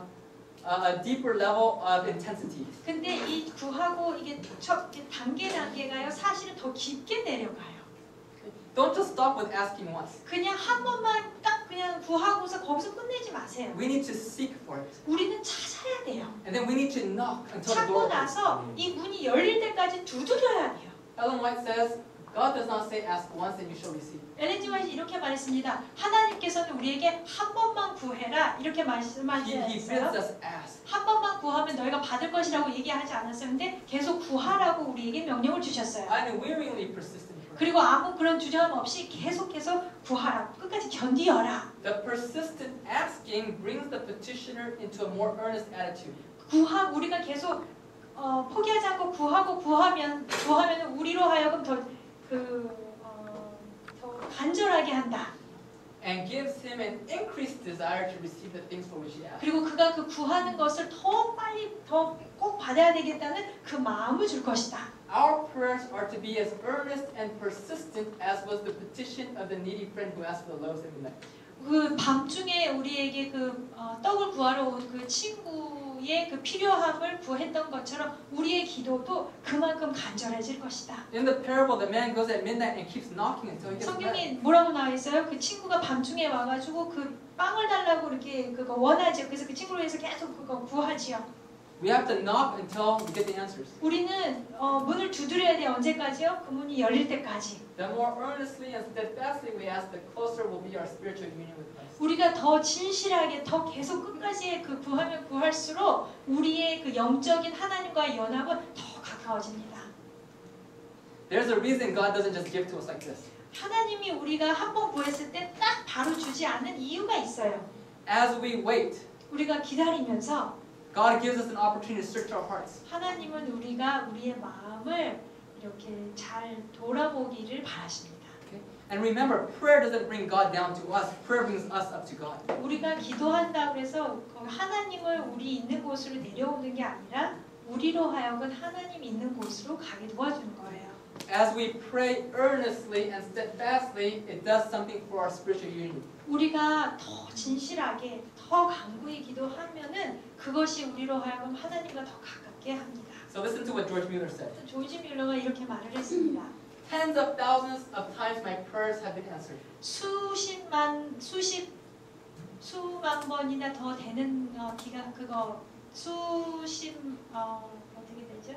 a deeper level of intensity. 근데 이 구하고 이게 첫 단계 단계가요. 사실은 더 깊게 내려가요. Don't just stop with asking once. 그냥 한 번만 딱 그냥 구하고서 거기서 끝내지 마세요. We need to seek for it. 우리는 찾아야 돼요. And then we need to knock until the 찾고 door opens. 나서 이 문이 열릴 때까지 두드려야 돼요. Ellen White says, God does not say ask once and you shall receive. 엘렌 지 화이트는 이렇게 말했습니다. 하나님께서는 우리에게 한 번만 구해라 이렇게 He, 말씀하지 he bids 않았어요? us ask. 한 번만 구하면 너희가 받을 것이라고 얘기하지 않았어요. 근데 계속 구하라고 우리에게 명령을 주셨어요. Unwearyingly persistent prayer. 그리고 아무 그런 주저함 없이 계속해서 구하라. 끝까지 견디어라. The persistent asking brings the petitioner into a more earnest attitude. 구하 우리가 계속 어, 포기하지 않고 구하고 구하면 구하면 우리로 하여금 더그 어, 더 간절하게 한다. And gives him an increased desire to receive the things for which he asks. 그리고 그가 그 구하는 것을 더 빨리 더 꼭 받아야 되겠다는 그 마음을 줄 것이다. Our prayers are to be as earnest and persistent as was the petition of the needy friend who asked for the loaves in the night. 그 밤중에 우리에게 그 어, 떡을 구하러 온 그 친구의 그 필요함을 구했던 것처럼 우리의 기도도 그만큼 간절해질 것이다. In the parable, the man goes at midnight and keeps knocking until he gets bread. 성경에 뭐라고 나와 있어요? 그 친구가 밤중에 와가지고 그 빵을 달라고 이렇게 그거 원하죠. 그래서 그 친구를 위해서 계속 그거 구하지요. We have to knock until we get the answers. 우리는 어, 문을 두드려야 돼. 언제까지요? 그 문이 열릴 때까지. The more earnestly and steadfastly we ask, the closer will be our spiritual union with Christ. 우리가 더 진실하게 더 계속 끝까지 그 구하면 구할수록 우리의 그 영적인 하나님과의 연합은 더 가까워집니다. There's a reason God doesn't just give to us like this. 하나님이 우리가 한 번 구했을 때 딱 바로 주지 않는 이유가 있어요. As we wait, 우리가 기다리면서 God gives us an opportunity to search our hearts. 하나님은 우리가 우리의 마음을 이렇게 잘 돌아보기를 바라십니다. And remember, prayer doesn't bring God down to us. Prayer brings us up to God. 우리가 기도한다고 해서 하나님을 우리 있는 곳으로 내려오는 게 아니라 우리로 하여금 하나님 있는 곳으로 가게 도와주는 거예요. As we pray earnestly and steadfastly, it does something for our spiritual union. 우리가 더 진실하게 더 간구히 기도하면은 그것이 우리로 하여금 하나님과 더 가깝게 얻게 합니다. So listen to what George Mueller said. 또 조지 뮬러가 이렇게 말을 했습니다. Tens of thousands of times my prayers have been answered. 수십만 수십 수만 번이나 더 되는 어, 기간 그거 수십 어, 어떻게 되죠?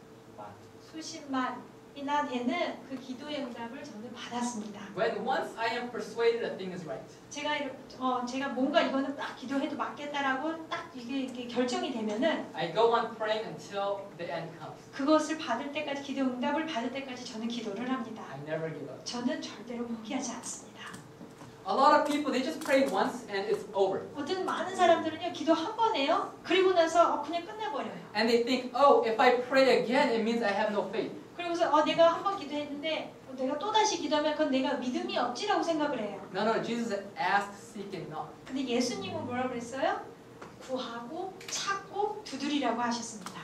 수십만이나 되는 그 기도의 응답을 저는 받았습니다. When once I am persuaded a thing is right, 제가 이렇게, 어, 제가 뭔가 이거는 딱 기도해도 맞겠다라고 딱 이게, 이게 결정이 되면은 I go on praying until the end comes. 그것을 받을 때까지 기도 응답을 받을 때까지 저는 기도를 합니다. I never give up. 저는 절대로 포기하지 않습니다. A lot of people, they just pray once and it's over. 어떤 많은 사람들은요 기도 한 번 해요. 그리고 나서 어, 그냥 끝내버려요. And they think, oh, if I pray again, it means I have no faith. 그리고서 어, 내가 한 번 기도했는데 어, 내가 또 다시 기도하면 그건 내가 믿음이 없지라고 생각을 해요. No, no, Jesus said, ask, seek, and knock. 근데 예수님은 뭐라고 그랬어요? 구하고 찾고 두드리라고 하셨습니다.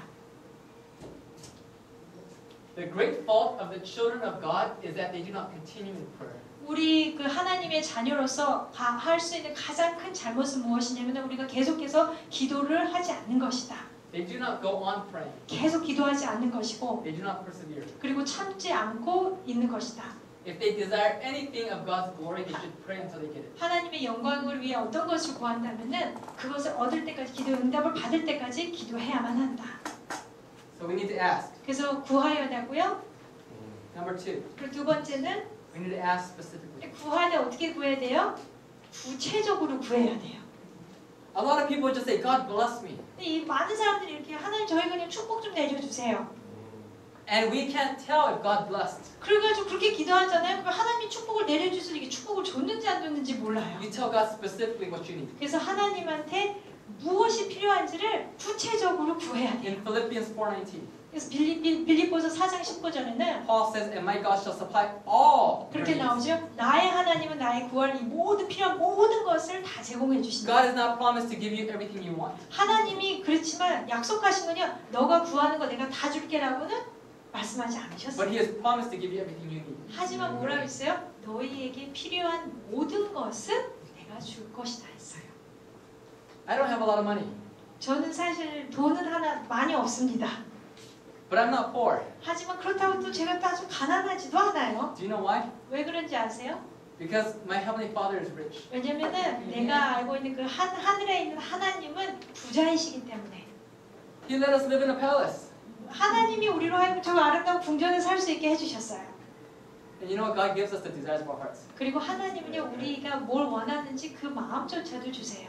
The great fault of the children of God is that they do not continue in prayer. 우리 그 하나님의 자녀로서 할 수 있는 가장 큰 잘못은 무엇이냐면 우리가 계속해서 기도를 하지 않는 것이다. They do not go on praying. 계속 기도하지 않는 것이고 They do not persevere. 그리고 참지 않고 있는 것이다. If they desire anything of God's glory, they should pray until they get it. 하나님의 영광을 위해 어떤 것을 구한다면은 그것을 얻을 때까지 기도 응답을 받을 때까지 기도해야만 한다. So we need to ask. 그래서 구하여야 하고요. Number two, 그리고 두 번째는 we need to ask specifically. 구할 때 어떻게 구해야 돼요? 구체적으로 구해야 돼요. A lot of people just say, God bless me. 근데 이 많은 사람들이 이렇게 하나님 저희 그냥 축복 좀 내려주세요. And we can't tell if God blessed. 그래가지고 그렇게 기도하잖아요. 그럼 하나님이 축복을 내려주셔서 이게 축복을 줬는지 안 줬는지 몰라요. You tell God specifically what you need. 그래서 하나님한테 무엇이 필요한지를 구체적으로 구해야 돼요. In Philippians four nineteen, 그래서 빌립, 빌립보서 사 장 십구 절에는 Paul says, and my God shall supply all your 그렇게 needs. 나오죠. 나의 하나님은 나의 구할 이 모든 필요한 모든 것을 다 제공해 주신다. God has not promised to give you everything you want. 하나님이 그렇지만 약속하신 건요. 너가 구하는 거 내가 다 줄게라고는 말씀하지 But 않으셨어요. He has promised to give you everything you need. 하지만 뭐라고 했어요? 너희에게 필요한 모든 것은 내가 줄 것이다 했어요. I don't have a lot of money, 저는 사실 돈은 하나 많이 없습니다. but I'm not poor. 하지만 그렇다고 또 제가 또 아주 가난하지도 않아요. Do you know why? 왜 그런지 아세요? Because my Heavenly Father is rich. 왜냐면은 내가 알고 있는 그 한, 하늘에 있는 하나님은 부자이시기 때문에 He let us live in a palace. 하나님이 우리로 하여금 저 아름다운 궁전에 살 수 있게 해주셨어요. And you know what? God gives us the desires of our hearts. 그리고 하나님은요 우리가 뭘 원하는지 그 마음조차도 주세요.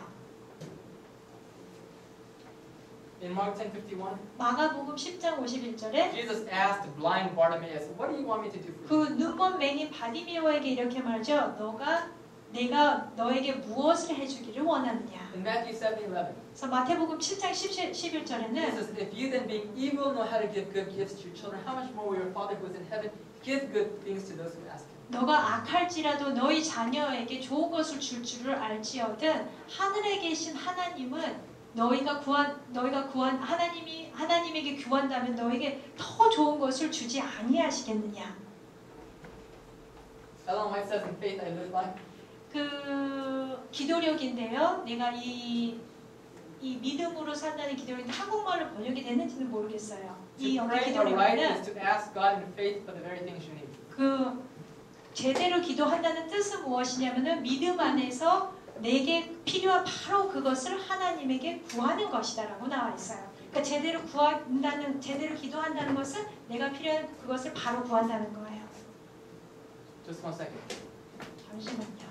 In Mark ten fifty-one, 마가복음 십 장 오십일 절에 Jesus asked blind Bartimaeus, what do you want me to do for you? 그 눈먼 맹인 바디메오에게 이렇게 말하죠. 너가 내가 너에게 무엇을 해주기를 원하느냐. In Matthew seven eleven, 그래서 마태복음 칠 장 십일 절에는 Jesus says, if you then being evil know how to give good gifts to your children, how much more will your Father who is in heaven give good things to those who ask Him? 너가 악할지라도 너희 자녀에게 좋은 것을 줄 줄을 알지어든 하늘에 계신 하나님은 너희가 구한 너희가 구한 하나님이 하나님에게 구한다면 너에게 더 좋은 것을 주지 아니하시겠느냐. Ellen White says, in faith I live life. 그 기도력인데요. 내가 이, 이 믿음으로 산다는 기도력인데 한국말로 번역이 되는지는 모르겠어요. 이 To 영어 pray aright 기도력은 is to ask God in faith for the very things you need. 그 제대로 기도한다는 뜻은 무엇이냐면은 믿음 안에서 내게 필요한 바로 그것을 하나님에게 구하는 것이다라고 나와 있어요. 그러니까 제대로 구한다는 제대로 기도한다는 것은 내가 필요한 그것을 바로 구한다는 거예요. Just one second. 잠시만요.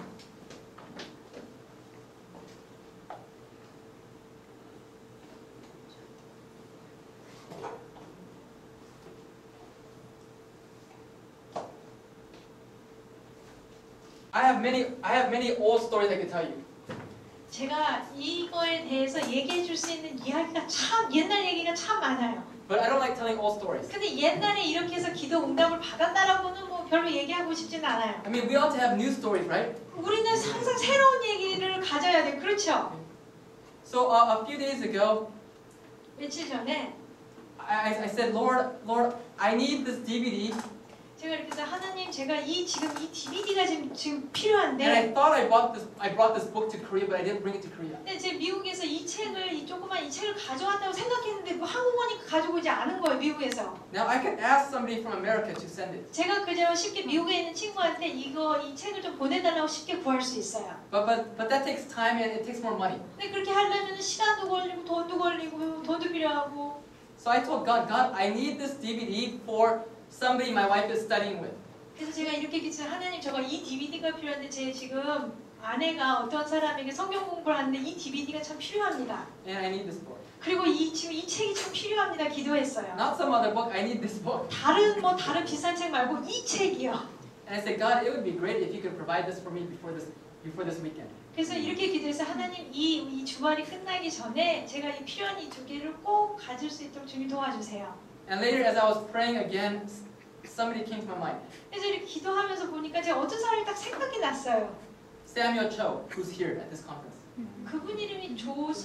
I have many, I have many old stories I could tell you. 제가 이거에 대해서 얘기해 줄 수 있는 이야기가 참 옛날 얘기가 참 많아요. But I don't like telling old stories. 근데 옛날에 이렇게 해서 기도 응답을 받았다라고는 뭐 별로 얘기하고 싶지는 않아요. I mean, we ought to have new stories, right? 우리는 항상 새로운 얘기를 가져야 돼. 그렇죠? So uh, a few days ago, 며칠 전에 I, I said, Lord, Lord, I need this D V D. 제가 이렇게 해서 하나님 제가 이 지금 이 디비디가 지금 지금 And I 필요한데 thought I bought this, I brought this book to Korea, but I didn't bring it to Korea. 근데 제 미국에서 이 책을 이 조그만 이 책을 가져왔다고 생각했는데 뭐 한국 오니까 가지고 오지 않은 거예요 미국에서. Now I could ask somebody from America to send it, 제가 그저 쉽게 미국에 있는 친구한테 이거 이 책을 좀 보내달라고 쉽게 구할 수 있어요. but but but that takes time and it takes more money. 근데 그렇게 하려면 시간도 걸리고 돈도 걸리고 돈도 필요하고. So I told God, God, I need this D V D for somebody my wife is studying with. 그래서 제가 이렇게 기도해요. 하나님 저가 이 디비디가 필요한데 제 지금 아내가 어떤 사람에게 성경 공부를 하는데 이 디비디가 참 필요합니다. And I need this book. 그리고 이 지금 이 책이 참 필요합니다. 기도했어요. Not some other book, I need this book. 다른 뭐 다른 비싼 책 말고 이 책이요. And I said, God, it would be great if you could provide this for me before this before this weekend. 그래서 이렇게 기도해서 하나님 이, 이 주말이 끝나기 전에 제가 이 필요한 이 두 개를 꼭 가질 수 있도록 주님 도와주세요. And later, as I was praying again, somebody came to my mind. 그래서 이렇게 기도하면서 보니까 제가 어떤 사람이 딱 생각이 났어요. Samuel Cho, who's here at this conference. 그분 이름이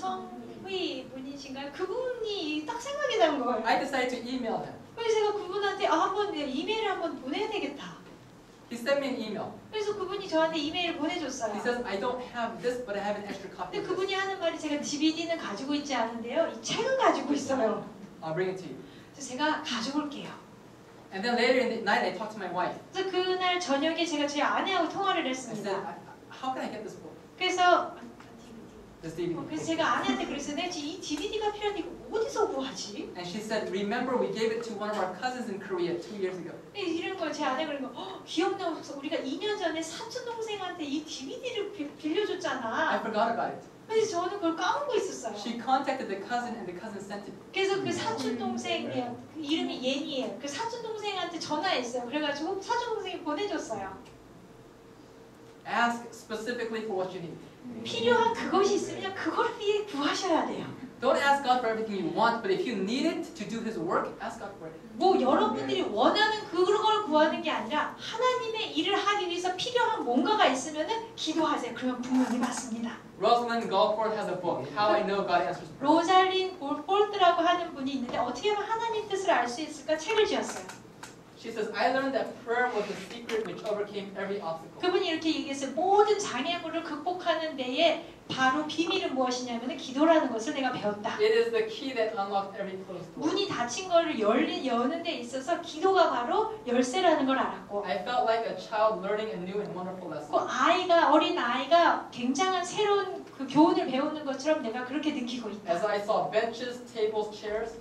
조성휘 분이신가요? 그분이 딱 생각이 난 거예요. I decided to email him. 그래서 제가 그분한테 아, 한번 내 이메일을 한번 보내야 되겠다. He sent me an email. 그래서 그분이 저한테 이메일을 보내줬어요. He says, I don't have this, but I have an extra copy 근데 of 그분이 this. 하는 말이 제가 디비디는 가지고 있지 않은데요. 이 책은 가지고 있어요. I'll bring it to you. 그래서 제가 가져올게요. And then later in the night, I talked to my wife. 그래서 그날 저녁에 제가 저희 아내하고 통화를 I said, 했습니다. I, how can I get this book? 그래서 This D V 어, D. 그래서 제가 아내한테 그랬어요. 내가 지금 이 디비디가 필요한데 이거 어디서 구하지? And she said, remember we gave it to one of our cousins in Korea two years ago. 이런 걸 제 아내가 그러는 거 기억나. 우리가 이 년 전에 사촌 동생한테 이 디비디를 I 빌려줬잖아. forgot about it. 그래서 저는 그걸 까먹고 있었어요. She contacted the cousin and the cousin sent it. 그래서 그 사촌 동생이에요. 그 이름이 예니예요. 그 사촌 동생한테 전화했어요. 그래가지고 사촌 동생이 보내줬어요. Ask specifically for what you need. 필요한 그것이 있으면 그걸 위해 구하셔야 돼요. Don't ask God for everything you want, but if you need it to do His work, ask God for it. 뭐 여러분들이 원하는 그걸 구하는 게 아니라 하나님의 일을 하기 위해서 필요한 뭔가가 있으면은 기도하세요. 그러면 분명히 받습니다. Rosalind Goldford has a book, How I Know God Answers Prayer. 로잘린 볼트라고 하는 분이 있는데 어떻게 하면 하나님 뜻을 알 수 있을까 책을 지었어요. She says, I learned that prayer was the secret which overcame every obstacle. 그분이 이렇게 얘기했어요. 모든 장애물을 극복하는 데에 바로 비밀은 무엇이냐면 기도라는 것을 내가 배웠다. It is the key that unlocked every closed door. 문이 닫힌 거를 열리, 여는 데 있어서 기도가 바로 열쇠라는 걸 알았고 I felt like a child learning a new and wonderful lesson. 그 아이가 어린 아이가 굉장한 새로운 그 교훈을 배우는 것처럼 내가 그렇게 느끼고 있다. As I saw benches, tables, chairs,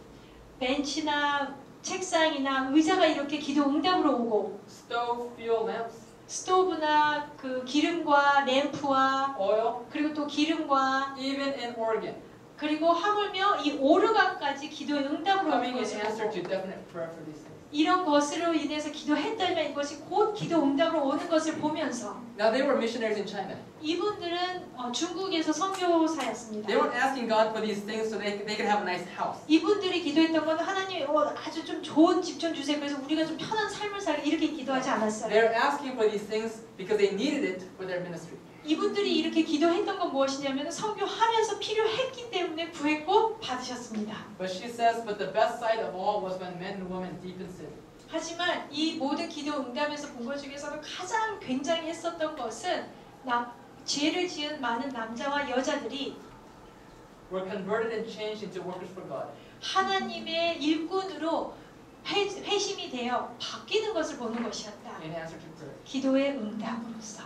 벤치나 책상이나 의자가 이렇게 기도 응답으로 오고 stove, fuel, lamps, 스토브나 그 기름과 램프와 oil, 그리고 또 기름과 even an organ, 그리고 하물며 이 오르간까지 기도의 응답으로 오는 coming in 것을 answer 보고 to definite prayer for these things. 이런 것으로 인해서 기도했다면 이것이 곧 기도 응답으로 오는 것을 보면서 Now they were missionaries in China. 이분들은 어, 중국에서 선교사였습니다. They weren't asking God for these things so they, they could have a nice house. 이분들이 기도했던 건 하나님 어, 아주 좀 좋은 집 좀 주세요. 그래서 우리가 좀 편한 삶을 살게 이렇게 기도하지 않았어요. They're asking for these things because they needed it for their ministry. 이분들이 이렇게 기도했던 건 무엇이냐면 선교하면서 필요했기 때문에 구했고 받으셨습니다. But she says, but the best side of all was when men and women deep in sin. 하지만 이 모든 기도 응답에서 본 것 중에서도 가장 굉장히 했었던 것은 나, 죄를 지은 많은 남자와 여자들이 Were converted and changed into workers for God. 하나님의 일꾼으로 회, 회심이 되어 바뀌는 것을 보는 것이었다. In answer to prayer. 기도의 응답으로서.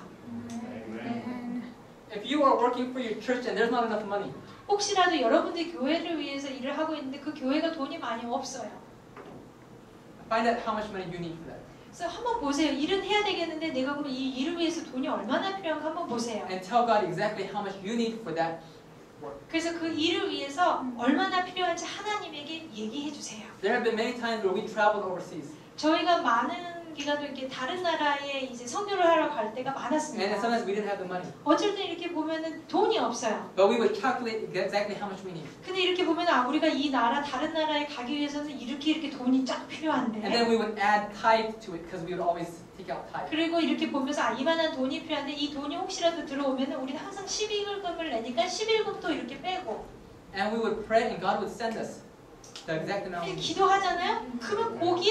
If you are working for your church and there's not enough money, 혹시라도 여러분들 교회를 위해서 일을 하고 있는데 그 교회가 돈이 많이 없어요. find out how much money you need for that. 그래서 한번 보세요. 일은 해야 되겠는데 내가 그럼 이 일을 위해서 돈이 얼마나 필요한가 한번 보세요. And tell God exactly how much you need for that work. 그래서 그 일을 위해서 얼마나 필요한지 하나님에게 얘기해 주세요. There have been many times where we traveled overseas. 저희가 많은 기간도 이렇게 다른 나라에 이제 선교를 하러 갈 때가 And 많았습니다. sometimes we didn't have the money. 어쩔 때 이렇게 보면은 돈이 없어요. But we would calculate exactly how much we need. 근데 이렇게 보면 아 우리가 이 나라 다른 나라에 가기 위해서는 이렇게 이렇게 돈이 쫙 And 필요한데. then we would add tithe to it because we would always take out tithe. 그리고 이렇게 보면서 아 이만한 돈이 필요한데 이 돈이 혹시라도 들어오면은 우리는 항상 십일금을 내니까 십일금도 이렇게 빼고. And we would pray and God would send us the exact amount we 이렇게 need. 기도하잖아요. 그러면 거기에 필요한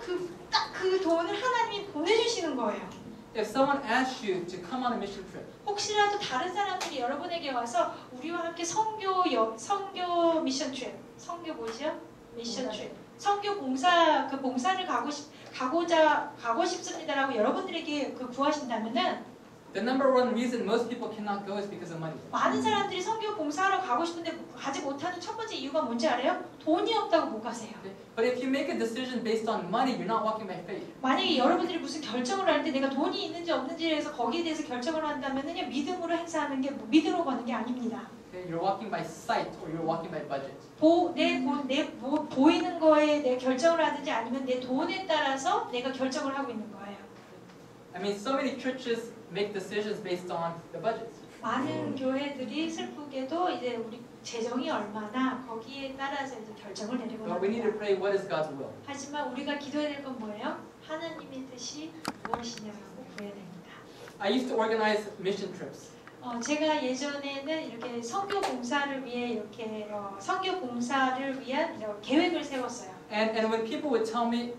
그 딱 그 돈을 하나님이 보내주시는 거예요. If someone asks you to come on a mission trip, 혹시라도 다른 사람들이 여러분에게 와서 우리와 함께 선교 여, 선교 미션 트립, 선교 뭐죠? 미션 트립, 선교 봉사 그 봉사를 가고 싶 가고자 가고 싶습니다라고 여러분들에게 그 구하신다면은 the number one reason most people cannot go is because of money. 많은 사람들이 선교 봉사하러 가고 싶은데 가지 못하는 첫 번째 이유가 뭔지 알아요? 돈이 없다고 못 가세요. Okay? But if you make a decision based on money, you're not walking by faith. 만약에 여러분들이 무슨 결정을 할 때 내가 돈이 있는지 없는지에 대해서 거기에 대해서 결정을 한다면은요 믿음으로 행사하는 게 믿음으로 거는 게 아닙니다. Okay? You're walking by sight or you're walking by budget. 보, 내, 보, 내 보, 보이는 거에 내 결정을 하든지 아니면 내 돈에 따라서 내가 결정을 하고 있는 거예요. I mean, so many churches make decisions based on the budgets. 많은 교회들이 슬프게도 이제 우리 재정이 얼마나 거기에 따라서 이제 결정을 내리고 But we need to 합니다. pray, what is God's will? 하지만 우리가 기도해야 될 건 뭐예요? 하나님의 뜻이 무엇이냐고 구해야 됩니다. I used to organize mission trips. 어, 제가 예전에는 이렇게 선교 봉사를 위해 이렇게 어, 선교 봉사를 위한 이런 계획을 세웠어요. And, and when people would tell me,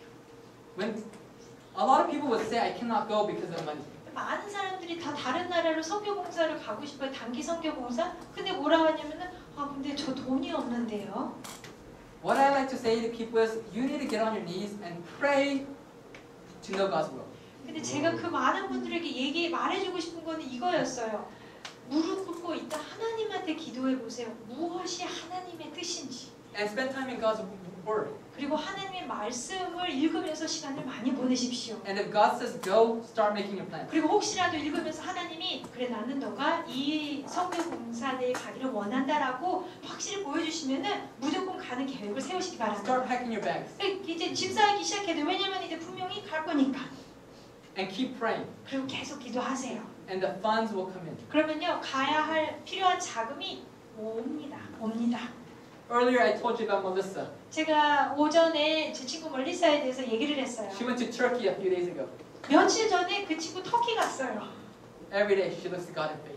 when a lot of people would say, I cannot go because of money. 많은 사람들이 다 다른 나라로 선교 봉사를 가고 싶어요. 단기 선교 봉사. 근데 뭐라고 하냐면은 아 근데 저 돈이 없는데요. What I like to say to people is, you need to get on your knees and pray to know God's will. 근데 제가 그 많은 분들에게 얘기 말해주고 싶은 거는 이거였어요. 무릎 꿇고 있다 하나님한테 기도해 보세요. 무엇이 하나님의 뜻인지. And spend time in God's word. 그리고 하나님의 말씀을 읽으면서 시간을 많이 보내십시오. And if God says go, start making your plan. 그리고 혹시라도 읽으면서 하나님이 그래 나는 너가 이 선교 봉사대에 가기를 원한다라고 확실히 보여주시면은 무조건 가는 계획을 세우시기 Start 바랍니다. packing your bags 이제 짐 싸기 시작해도 왜냐면 이제 분명히 갈 거니까. and keep praying. 그리고 계속 기도하세요. And the funds will come in. 그러면요 가야 할 필요한 자금이 옵니다. 옵니다. Earlier I told you about Melissa. 제가 오전에 제 친구 멀리사에 대해서 얘기를 했어요. She went to Turkey a few days ago. 며칠 전에 그 친구 터키 갔어요. Every day she looks to God in faith.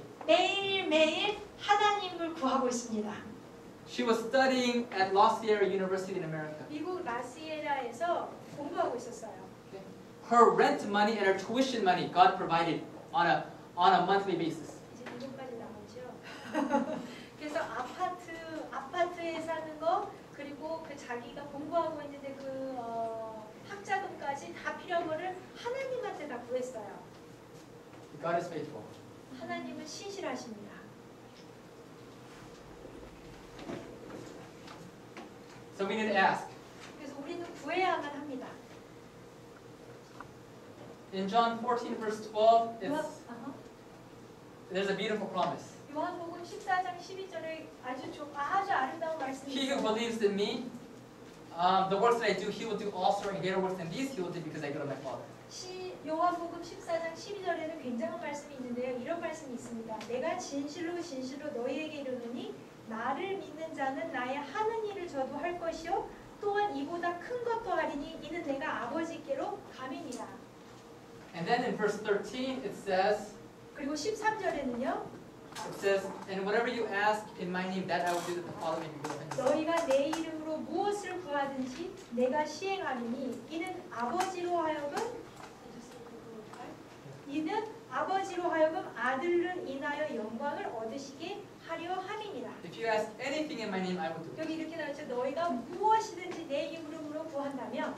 매일매일 하나님을 구하고 있습니다. She was studying at La Sierra University in America. 미국 라시에라에서 공부하고 있었어요. Her rent money and her tuition money God provided on a on a monthly basis. 이제 미국까지 나오죠. 그래서 아파트 아파트에 사는 거 그리고 그 자기가 공부하고 있는데 그 어, 학자금까지 다 필요한 거를 하나님한테 다 구했어요. God is faithful. 하나님은 신실하십니다. So we need to ask. 그래서 우리는 구해야만 합니다. In John fourteen verse twelve, 요한, it's, 어허. there's a beautiful promise. 요한복음 십사 장 십이 절에 아주 좋, 아주 아름다운 말씀이 He who 있어요. believes in me, um, the works that I do, he will do also, and greater works than these he will do because I go to my Father. 시, 요한복음 십사 장 십이 절에는 굉장한 말씀이 있는데요. 이런 말씀이 있습니다. 내가 진실로 진실로 너희에게 이르노니 나를 믿는 자는 나의 하는 일을 저도 할 것이요 또한 이보다 큰 것도 하리니 이는 내가 아버지께로 감이니라. And then in verse thirteen it says, 그리고 십삼 절에는요. it says, and whatever you ask in my name, that I will do, that the Father may be glorified. 너희가 내 이름으로 무엇을 구하든지 내가 시행하리니 이는 아버지로 하여금 이는 아버지로 하여금 아들을 인하여 영광을 얻으시게 하려 함이니라. If you ask anything in my name, I will do it. 여기 이렇게 나왔죠. 너희가 무엇이든지 내 이름으로 구한다면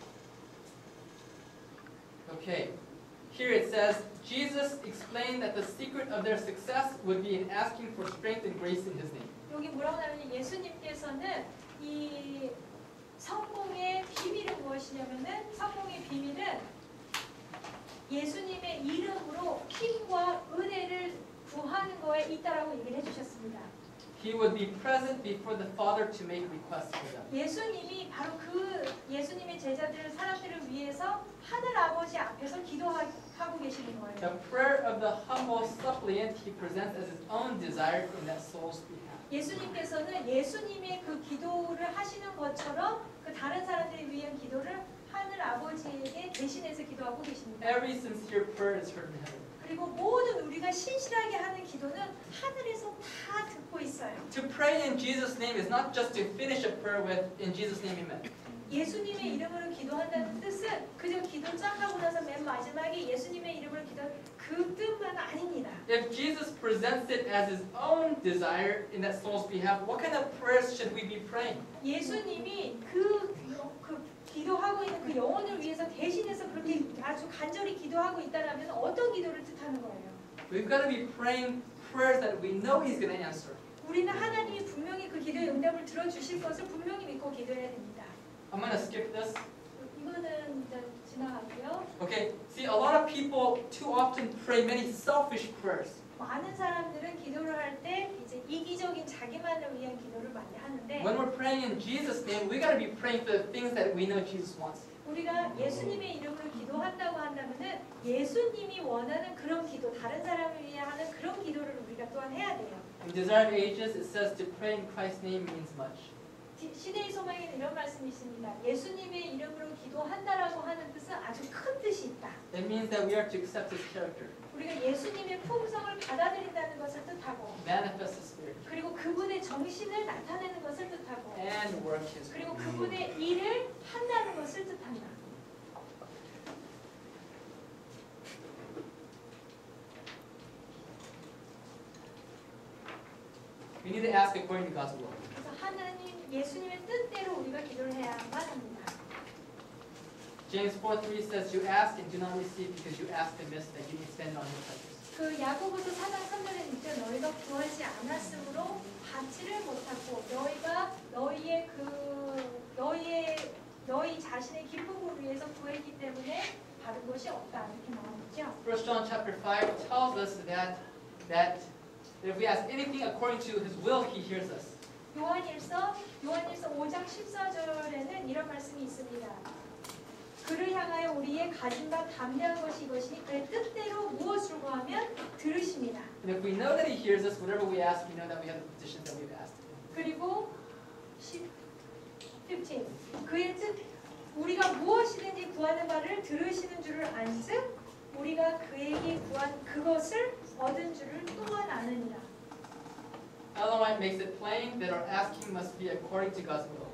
Okay. Here it says, Jesus explained that the secret of their success would be in asking for strength and grace in His name. 여기 뭐라고 나오냐면 예수님께서는 이 성공의 비밀은 무엇이냐면은 성공의 비밀은 예수님의 이름으로 힘과 은혜를 구하는 거에 있다라고 얘기를 해주셨습니다. He would be present before the Father to make requests for them. 예수님이 바로 그 예수님의 제자들 사람들을 위해서 하늘 아버지 앞에서 기도하고 계시는 거예요. The prayer of the humble suppliant He presents as His own desire in that soul's behalf. 예수님께서는 예수님의 그 기도를 하시는 것처럼 그 다른 사람들을 위한 기도를 하늘 아버지에게 대신해서 기도하고 계십니다. Every sincere prayer is heard in heaven. 그리고 모든 우리가 신실하게 하는 기도는 하늘에서 다 듣고 있어요. To pray in Jesus' name is not just to finish a prayer with, in Jesus' name, amen. 예수님의 이름으로 기도한다는 뜻은 그저 기도 쫙 하고 나서 맨 마지막에 예수님의 이름으로 기도 그 뜻만 아닙니다. If Jesus presents it as his own desire in that soul's behalf, what kind of prayers should we be praying? 예수님이 그, 그 기도하고 있는 그 영혼을 위해서 대신해서 그렇게 아주 간절히 기도하고 있다라면 어떤 기도를 뜻하는 거예요? We've got to be praying prayers that we know he's going to answer. 우리는 하나님이 분명히 그 기도의 응답을 들어주실 것을 분명히 믿고 기도해야 됩니다. I'm going to skip this. 이거는 이제 지나갈게요. Okay, see, a lot of people too often pray many selfish prayers. 많은 사람들은 기도를 할 때 이제 이기적인 자기만을 위한 기도를 많이 하는데 When we're praying in Jesus' name, we got to be praying for the things that we know Jesus wants. 우리가 예수님의 이름으로 기도한다고 한다면은 예수님이 원하는 그런 기도, 다른 사람을 위해 하는 그런 기도를 우리가 또한 해야 돼요. In Desire of Ages, it says to pray in Christ's name means much. 시- 시대의 소망에는 이런 말씀이 있습니다. 예수님의 이름으로 기도한다라고 하는 뜻은 아주 큰 뜻이 있다. It means that we are to accept his character, 우리가 예수님의 품성을 받아들인다는 것을 뜻하고 manifest his spirit, 그리고 그분의 정신을 나타내는 것을 뜻하고 and work his will. 그리고 그분의 일을 한다는 것을 뜻한다. We need to ask according to God's will. 그래서 하나님, 예수님의 뜻대로 우리가 기도를 해야만 합니다. James four three says, you ask and do not receive because you ask amiss that you may spend it on your pleasures. 그 야고보서 사 장 삼 절에 있죠. 너희가 구하지 않았으므로 받지를 못하고 너희가 너희의 그 너희의 너희 자신의 기쁨을 위해서 구했기 때문에 받은 것이 없다 이렇게 나오죠. First John chapter five tells us that that if we ask anything according to his will, he hears us. 요한일서 요한일서 오 장 십사 절에는 이런 말씀이 있습니다. 그를 향하여 우리의 가진 바 담대한 것이 이것이니 그의 뜻대로 무엇을 구하면 들으십니다. And if we know that he hears us, whatever we ask, we know that we have the petitions that we've asked. 그리고 십, 십칠 그의 뜻 우리가 무엇이든지 구하는 바를 들으시는 줄을 안즉 우리가 그에게 구한 그것을 얻은 줄을 또한 아느니라. Ellen White makes it plain that our asking must be according to God's will.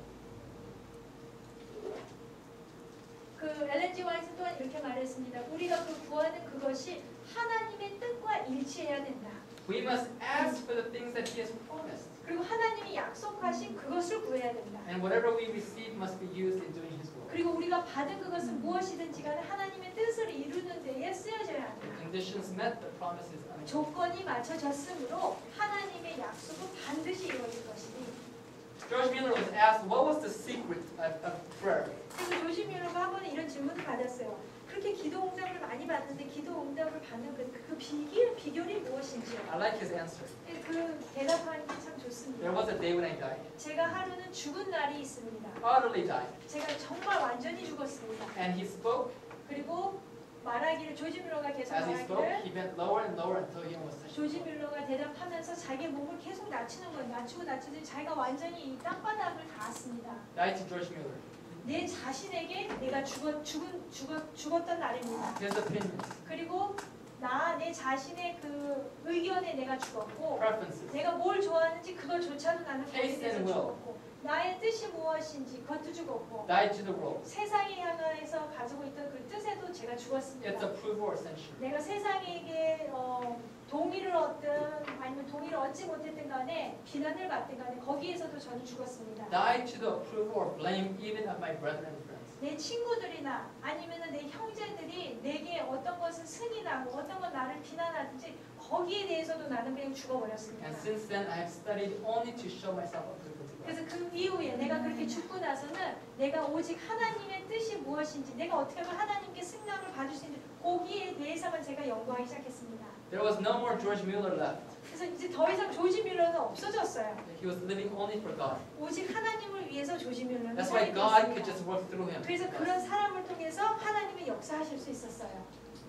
그 엘렌지 와이트 또한 이렇게 말했습니다. 우리가 그 구하는 그것이 하나님의 뜻과 일치해야 된다. We must ask for the things that he has promised. 그리고 하나님이 약속하신 그것을 구해야 된다. And whatever we receive must be used in doing his will. 그리고 우리가 받은 그것은 무엇이든지 간에 하나님의 뜻을 이루는 데에 쓰여져야 한다. The conditions met, the promise is unattainable. 조건이 맞춰졌으므로 하나님의 약속은 반드시 이루어질 것이니. George Mueller was asked, what was the secret of, of prayer? 그래서 조시 뮬러가 한 번에 이런 질문을 받았어요. 그렇게 기도 응답을 많이 받는데 기도 응답을 받는 그, 그 비결, 비결이 무엇인지요? I like his answer. 그 대답하는 게 참 좋습니다. There was a day when I died. 제가 하루는 죽은 날이 있습니다. Utterly died. 제가 정말 완전히 죽었습니다. And he spoke. 그리고 말하기를 조지 뮬러가 계속 As he spoke, 말하기를 he bent lower and lower until he almost touched 조지 the floor. 뮬러가 대답하면서 자기의 몸을 계속 낮추는 거예요. 낮추고 낮추더니 자기가 완전히 이 땅바닥을 닿았습니다. Died to George Mueller. 내 자신에게 내가 죽었, 죽은, 죽었, 죽었던 날입니다. His opinions, 그리고 나 내 자신의 그 의견에 내가 죽었고 preferences, 내가 뭘 좋아하는지 그걸조차도 나는 거기에 Taste 대해서 and will. 죽었고 나의 뜻이 무엇인지 그것도 죽었고 died to the world. 세상에 향해서 가지고 있던 그 뜻에도 제가 It's 죽었습니다. approval or censure. 내가 세상에게 어, 동의를 얻든 아니면 동의를 얻지 못했든 간에 비난을 받든 간에 거기에서도 저는 죽었습니다. Died to the approval or blame even of my brethren and friends. 내 친구들이나 아니면 내 형제들이 내게 어떤 것을 승이 나고 어떤 건 나를 비난하든지 거기에 대해서도 나는 그냥 죽어버렸습니다. And since then, I have studied only to show myself approved to God. 그래서 그 이후에 내가 그렇게 죽고 나서는 내가 오직 하나님의 뜻이 무엇인지 내가 어떻게 하면 하나님께 승낙을 받을 수 있는지 거기에 대해서만 제가 연구하기 시작했습니다. There was no more George Mueller left. 그래서 이제 더 이상 조지 뮬러는 없어졌어요. He was living only for God. 오직 하나님을 위해서 조지 뮬러는 That's why 살게 God could 됐습니다. just work through him. 그래서 그런 사람을 통해서 하나님의 역사하실 수 있었어요.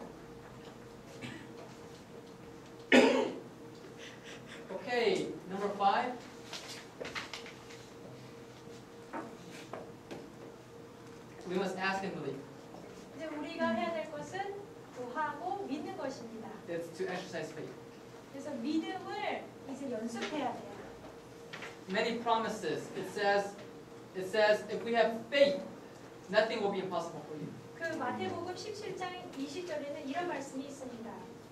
Okay, number five. We must ask and believe. 이제 우리가 해야 될 것은 구하고 믿는 것입니다. It's to exercise faith. 그래서 믿음을 이제 연습해야 돼요. Many promises. It says, it says, if we have faith, nothing will be impossible for you. 그 마태복음 십칠 장 이십 절에는 이런 말씀이 있습니다.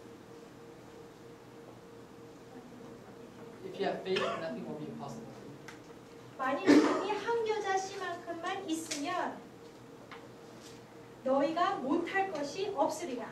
If you have faith, nothing will be impossible for you. 만일 믿음이 한 겨자 씨만큼만 있으면 너희가 못할 것이 없으리라.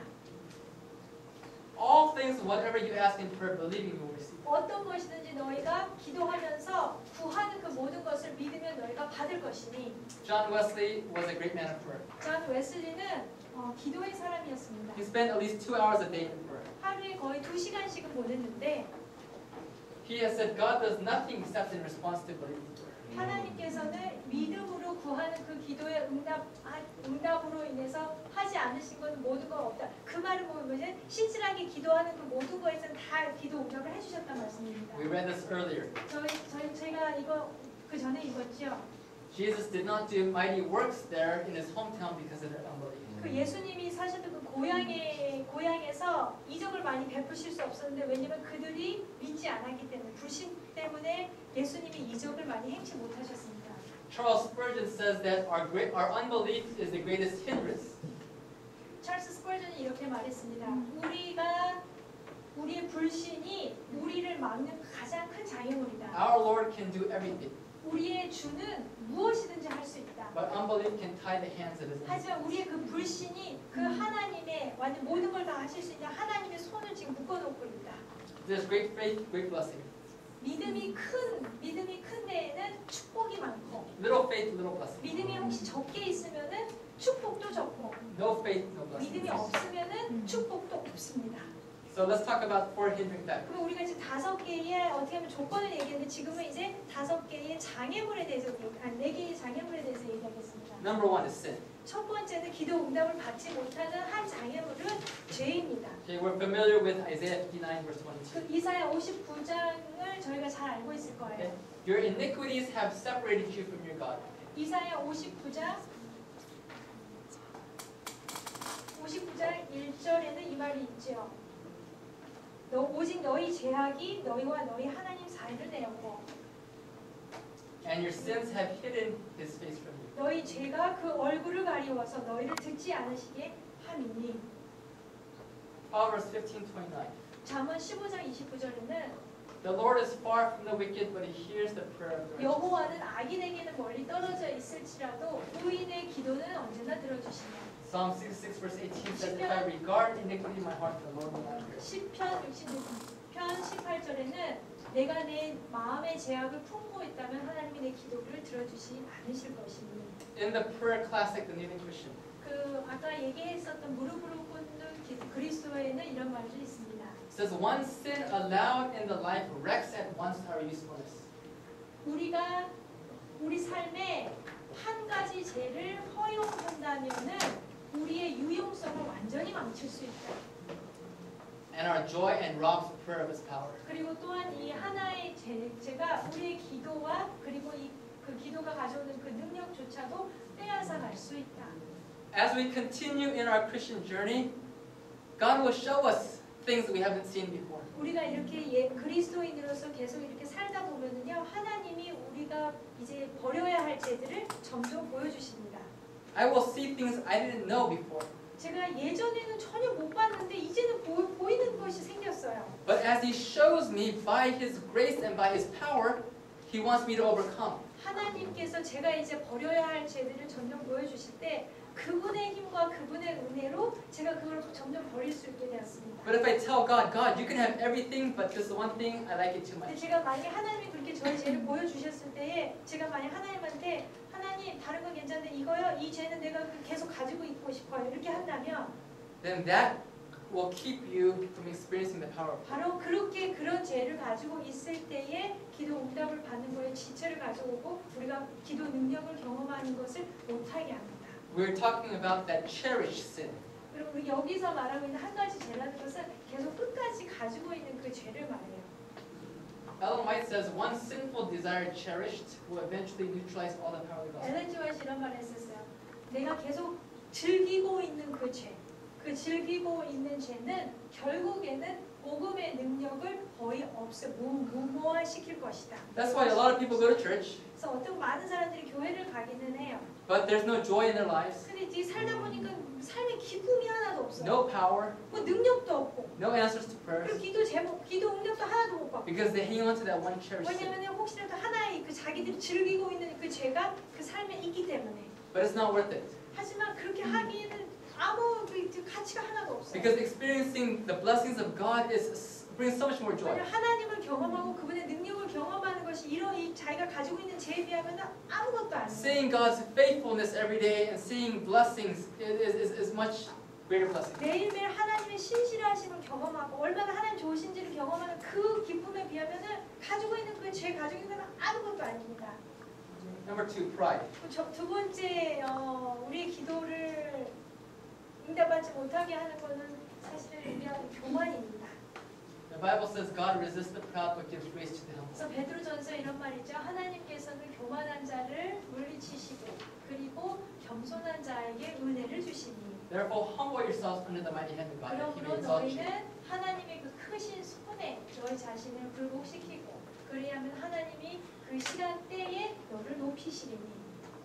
All things, whatever you ask in prayer, believing you will receive. 어떤 것이든지 너희가 기도하면서 구하는 그 모든 것을 믿으면 너희가 받을 것이니. John Wesley was a great man of prayer. 존 웨슬리는 어, 기도의 사람이었습니다. He spent at least two hours a day in prayer. 하루에 거의 두 시간씩은 보냈는데 He has said God does nothing except in response to believing prayer. 하나님께서는 믿음으로 구하는 그 기도의 응답, 아, 응답으로 인해서 하지 않으신 것은 모든 건 없다. 그 말은 뭐냐면 신실하게 기도하는 그 모든 거에서는 다 기도 응답을 해주셨단 말씀입니다. We read this earlier. 저희, 저희 제가 이거 그 전에 읽었죠. Jesus did not do mighty works there in his hometown because of their unbelief. 그 예수님이 사셨던 그 고향에 고향에서 이적을 많이 베푸실 수 없었는데 왜냐면 그들이 믿지 않았기 때문에 불신 때문에 예수님이 이적을 많이 행치 못하셨습니다. Charles Spurgeon says that our great, our unbelief is the greatest hindrance. 찰스 스펄전이 이렇게 말했습니다. 우리가 우리의 불신이 우리를 막는 가장 큰 장애물이다. Our Lord can do everything, 우리의 주는 무엇이든지 할 수 있다. but unbelief can tie the hands of his enemies. 하지만 우리의 그 불신이 그 하나님의 완전 모든 걸 다 하실 수 있는 하나님의 손을 지금 묶어놓고 있다. There's great faith, great blessing. 믿음이 큰 믿음이 큰 데에는 축복이 많고 Little faith, little blessing. 믿음이 혹시 적게 있으면은 축복도 적고 No faith, no blessing. 믿음이 없으면은 축복도 없습니다. So let's talk about four hindering factors. 그럼 우리가 지금 다섯 개의 어떻게 하면 조건을 얘기했는데 지금은 이제 다섯 개의 장애물에 대해서 얘기- 아니 네 개의 장애물에 대해서 얘기하겠습니다. Number one is sin. 첫 번째는 기도 응답을 받지 못하는 한 장애물은 죄입니다. Okay, we're familiar with Isaiah fifty-nine, verse twenty-two. 그 이사야 오십구 장을 저희가 잘 알고 있을 거예요. Okay. Your iniquities have separated you from your God. 이사야 오십구 장 오십구 장 일 절에는 이 말이 있죠. 너, 오직 너희 죄악이 너희와 너희 하나님 사이를 내었고 And your sins have hidden his face from you. 너희 죄가 그 얼굴을 가리워서 너희를 듣지 않으시게 함이니. Proverbs fifteen twenty-nine. 잠언 십오 장 이십구 절에는 The Lord is far from the wicked, but he hears the prayer of the righteous. 여호와는 악인에게는 멀리 떨어져 있을지라도 의인의 기도는 언제나 들어주신다. Psalm sixty-six, verse eighteen says, If I regard iniquity in my heart, the Lord will not hear. 시편 육십육 편 십팔 절에는 내가 내 마음의 죄악을 품고 있다면 하나님이 내 기도를 들어주시 않으실 것이니. In the prayer classic, The Kneeling Christian, 그 아까 얘기했었던 무릎으로 꿇는 기- 그리스도에는 이런 말이 있습니다. it says, One sin allowed in the life wrecks at once our usefulness. 우리가 우리 삶에 한 가지 죄를 허용한다면은 우리의 유용성을 완전히 망칠 수 있다. And our joy and robs prayer of its power. 그리고 또한 이 하나의 죄, 죄가 우리의 기도와 그리고 이 그 기도가 가져오는 그 능력조차도 빼앗아 갈 수 있다. As we continue in our Christian journey, God will show us things that we haven't seen before. 우리가 이렇게 예, 그리스도인으로서 계속 이렇게 살다 보면은요, 하나님이 우리가 이제 버려야 할 죄들을 점점 보여주십니다. I will see things I didn't know before. 제가 예전에는 전혀 못 봤는데 이제는 보, 보이는 것이 생겼어요. But as He shows me by His grace and by His power, He wants me to overcome. 하나님께서 제가 이제 버려야 할 죄들을 점점 보여주실 때 그분의 힘과 그분의 은혜로 제가 그걸 점점 버릴 수 있게 되었습니다. But if I tell God, God, you can have everything, but this one thing, I like it too 근데 much. 제가 만약 하나님이 그렇게 저의 죄를 보여주셨을 때에 제가 만약 하나님한테 하나님 다른 건 괜찮은데 이거요? 이 죄는 내가 계속 가지고 있고 싶어요. 이렇게 한다면 Then that will keep you from experiencing the power of prayer. 바로 그렇게 그런 죄를 가지고 있을 때에 기도 응답을 받는 거에 지체를 가져오고 우리가 기도 능력을 경험하는 것을 못하게 합니다. We're talking about that cherished sin. 그리고 우리 여기서 말하고 있는 한 가지 죄라는 것은 계속 끝까지 가지고 있는 그 죄를 말해요. Ellen White says one sinful desire cherished will eventually neutralize all the power of the gospel. 엘렌 지 화이트 이런 말을 했었어요. 내가 계속 즐기고 있는 그 죄, 그 즐기고 있는 죄는 결국에는 복음의 능력을 거의 없애 무- 무모화시킬 것이다. That's why a lot of people go to church, 그래서 어떤 많은 사람들이 교회를 가기는 해요. but there's no joy in their lives, 근데 이제 살다 보니까 삶에 기쁨이 하나도 없어요. no power, 뭐 능력도 없고, no answers to 그리고 prayers, 기도 제목, 기도 응답도 하나도 못 받고. because they hang on to that one cherished sin. 왜냐면 혹시라도 하나의 그 자기들이 즐기고 있는 그 죄가 그 삶에 있기 때문에. But it's not worth it. 하지만 그렇게 하기에는 아무 그 가치가 하나도 없어요. Because experiencing the blessings of God is brings so much more joy. 왜냐면 하나님을 경험하고 그분의 능력을 경험하는 것이 이런 이 자기가 가지고 있는 죄에 비하면 아무것도 아니에요. Seeing God's faithfulness every day and seeing blessings is, is, is much greater blessing. 매일매일 하나님의 신실하심을 경험하고 얼마나 하나님 좋으신지를 경험하는 그 기쁨에 비하면 가지고 있는 그 죄 가지고 있는 건 아무것도 아닙니다. Number two, pride. 저, 두 번째 어, 우리의 기도를 응답받지 못하게 하는 것은 사실은 우리하고 교만입니다. The Bible says God resists the proud but gives grace to the humble. 그래서 베드로전서 이런 말이죠. 하나님께서는 교만한 자를 물리치시고 그리고 겸손한 자에게 은혜를 주시니. Therefore, humble yourselves under the mighty hand of God, that He may 그러므로 exalt you. 너희는 하나님의 그 크신 손에 너희 자신을 굴복시키고 그리하면 하나님이 그 시간 때에 너를 높이시리니.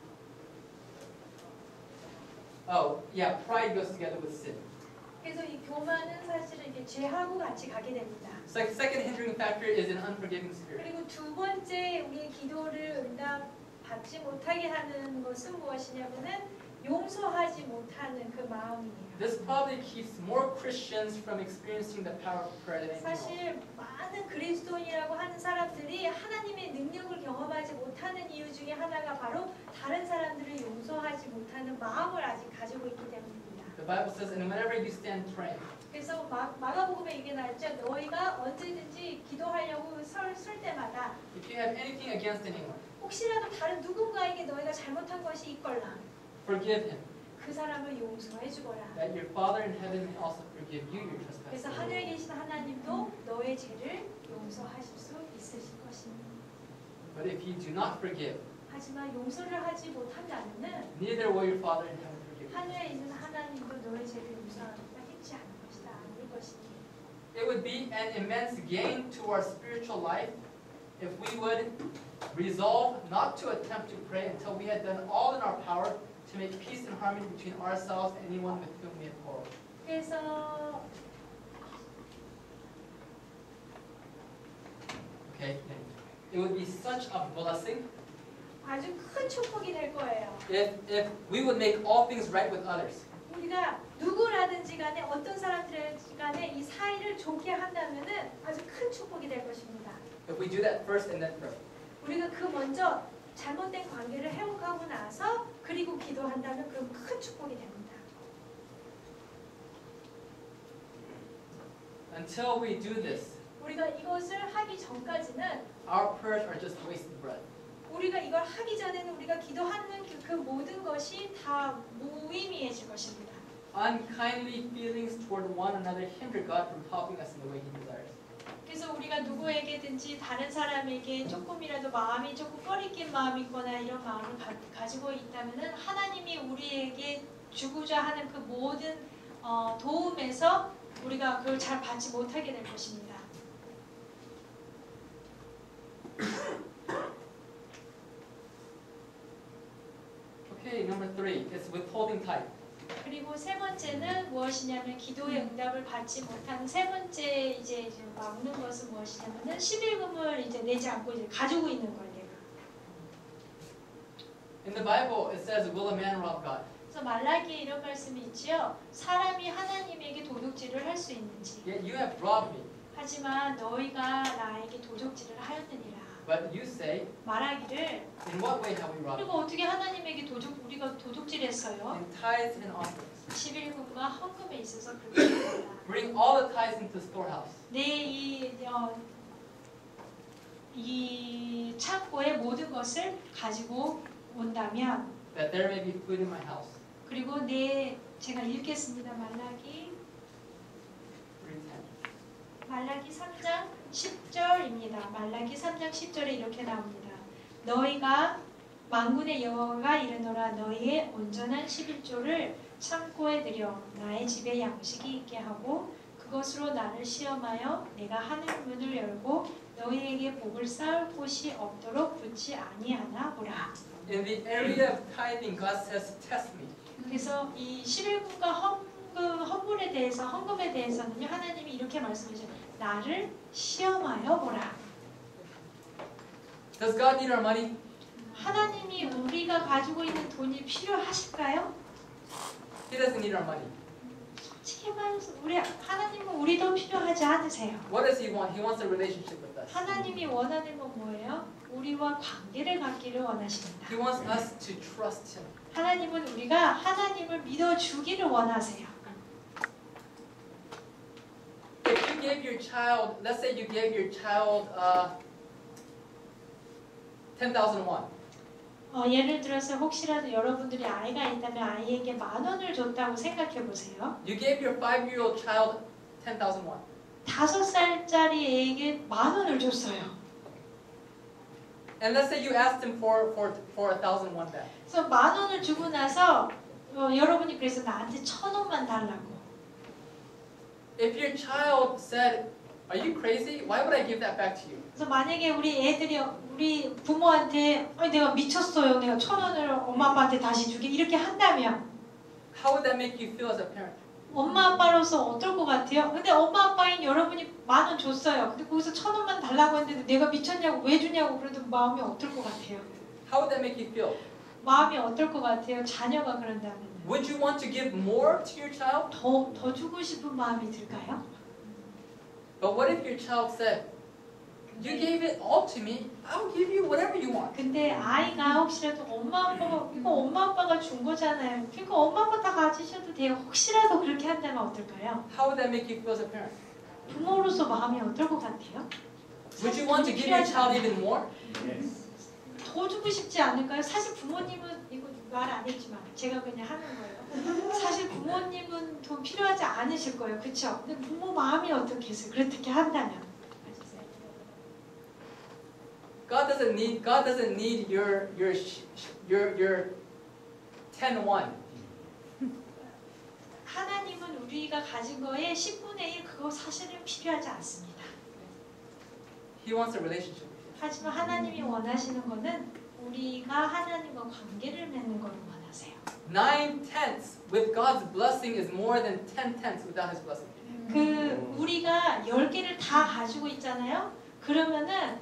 Oh, yeah, pride goes together with sin. 그래서 이 교만은 사실은 이게 죄하고 같이 가게 됩니다. So, like, second hindering factor is an unforgiving spirit. 그리고 두 번째 우리의 기도를 응답받지 못하게 하는 것은 무엇이냐면은 용서하지 못하는 그 마음이에요. This probably keeps more Christians from experiencing the power of prayer than anything else. 사실 많은 그리스도인이라고 하는 사람들이 하나님의 능력을 경험하지 못하는 이유 중에 하나가 바로 다른 사람들을 용서하지 못하는 마음을 아직 가지고 있기 때문입니다. The Bible says, and whenever you stand praying, 그래서 마, 마가복음에 이게 나왔죠. 너희가 언제든지 기도하려고 설, 설 때마다 if you have anything against anyone, 혹시라도 다른 누군가에게 너희가 잘못한 것이 있걸라 forgive him, 그 사람을 용서해 주거라. that your Father in heaven may also forgive you your 그래서 trespasses. 하늘에 계신 하나님도 너의 죄를 용서하실 수 있으실 것입니다. But if you do not forgive, 하지만 용서를 하지 못한다면은 neither will your Father in heaven forgive you. 하늘에 있는 하나님도 너의 죄를 용서하기가 쉽지 않을 것이다. 아닐 것이니. It would be an immense gain to our spiritual life if we would resolve not to attempt to pray until we had done all in our power to make peace and harmony between ourselves and anyone with whom we have quarreled. 그래서 Okay? It would be such a blessing 아주 큰 축복이 될 거예요. if, if we would make all things right with others. 우리가 누구라든지 간에 어떤 사람들 간에 이 사이를 좋게 한다면은 아주 큰 축복이 될 것입니다. If we do that first and then pray. 우리가 그 먼저 잘못된 관계를 회복하고 나서 그리고 기도한다면 그럼 큰 축복이 됩니다. Until we do this, 우리가 이것을 하기 전까지는 our prayers are just wasted breath. 우리가 이걸 하기 전에는 우리가 기도하는 그, 그 모든 것이 다 무의미해질 것입니다. Unkindly feelings toward one another hinder God from helping us in the way He desires. 그래서 우리가 누구에게든지 다른 사람에게 조금이라도 마음이 조금 꺼리낀 마음이 있거나 이런 마음을 가, 가지고 있다면은 하나님이 우리에게 주고자 하는 그 모든 어, 도움에서 우리가 그걸 잘 받지 못하게 될 것입니다. Okay, number three is withholding tithe. 그리고 세 번째는 무엇이냐면 기도의 응답을 받지 못하는 세 번째 이제, 이제 막는 것은 무엇이냐면은 십일금을 이제 내지 않고 이제 가지고 있는 거예요. 내가. In the Bible, it says, "Will a man rob God?" 그래서 말라기에 이런 말씀이 있지요. 사람이 하나님에게 도둑질을 할 수 있는지. Yet you have robbed me. 하지만 너희가 나에게 도둑질을 하였느니라. But you say, 말하기를 "In what way have we robbed 그리고 어떻게 하나님에게 도둑 우리가 도둑질했어요? you?" In tithes and offerings. 십일금과 헌금에 있어서 그렇게 합니다. Bring all the tithes into the storehouse. 내이 어, 이 창고에 모든 것을 가지고 온다면 that there may be food in my house. 그리고 내 제가 읽겠습니다. 말라기 three ten. 말라기 삼 장 십 절입니다. 말라기 삼 장 십 절에 이렇게 나옵니다. 너희가 만군의 여호와가 이르노라 너희의 온전한 십일조를 창고에 들여 나의 집에 양식이 있게 하고 그것으로 나를 시험하여 내가 하늘 문을 열고 너희에게 복을 쌓을 곳이 없도록 붙지 아니하나 보라. In the area of tithing, God says, test me. 그래서 이 십일금과 헌금, 헌물에 대해서 헌금에 대해서는요 하나님이 이렇게 말씀하셔요. 나를 시험하여 보라. Does God need our money? 하나님이 우리가 가지고 있는 돈이 필요하실까요? He doesn't need our money. 솔직히 말해서 우리 하나님은 우리 돈 필요하지 않으세요. What does He want? He wants a relationship with us. 하나님이 원하는 건 뭐예요? 우리와 관계를 갖기를 원하십니다. He wants us to trust Him. 하나님은 우리가 하나님을 믿어주기를 원하세요. If you gave your child, let's say you gave your child uh, ten thousand won. 어, 예를 들어서 혹시라도 여러분들이 아이가 있다면 아이에게 만 원을 줬다고 생각해 보세요. You gave your five-year-old child ten thousand won. 다섯 살짜리 애에게 만 원을 줬어요. And let's say you asked him for for for a thousand won back. 그래서 만 원을 주고 나서 어, 여러분이 그래서 나한테 천 원만 달라고. If your child said, "Are you crazy? Why would I give that back to you?" 그래서 만약에 우리 애들이 우리 부모한테 아니, 내가 미쳤어요. 내가 천 원을 엄마 아빠한테 다시 주게 이렇게 한다면 How would that make you feel as a parent? 엄마 아빠로서 어떨 것 같아요? 근데 엄마 아빠인 여러분이 만 원 줬어요. 근데 거기서 천 원만 달라고 했는데 내가 미쳤냐고 왜 주냐고 그래도 마음이 어떨 것 같아요? How would that make you feel? 마음이 어떨 것 같아요? 자녀가 그런다면 Would you want to give more to your child? 더, 더 주고 싶은 마음이 들까요? But what if your child said, "You gave it all to me. I'll give you whatever you want." 근데 아이가 혹시라도 엄마 아빠가 이거 엄마 아빠가 준 거잖아요. 그러니까 엄마 아빠 다 가지셔도 돼요. 혹시라도 그렇게 한다면 어떨까요? How would that make you feel as a parent? 부모로서 마음이 어떨 것 같아요? Would you want to give your child even more? 더 주고 싶지 않을까요? 사실 부모님은 이거 말 안 했지만 제가 그냥 하는 거예요. 사실 부모님은 돈 필요하지 않으실 거예요. 그렇죠? 근데 부모 마음이 어떻겠어요? 그렇게 한다면. God doesn't need God doesn't need your your your your ten won. 하나님은 우리가 가진 거에 십분의 일 그거 사실은 필요하지 않습니다. He wants a relationship with you. 하지만 하나님이 원하시는 거는 우리가 하나님과 관계를 맺는 걸 원하세요. Nine tenths with God's blessing is more than ten tenths without His blessing. 그 우리가 열 개를 다 가지고 있잖아요. 그러면은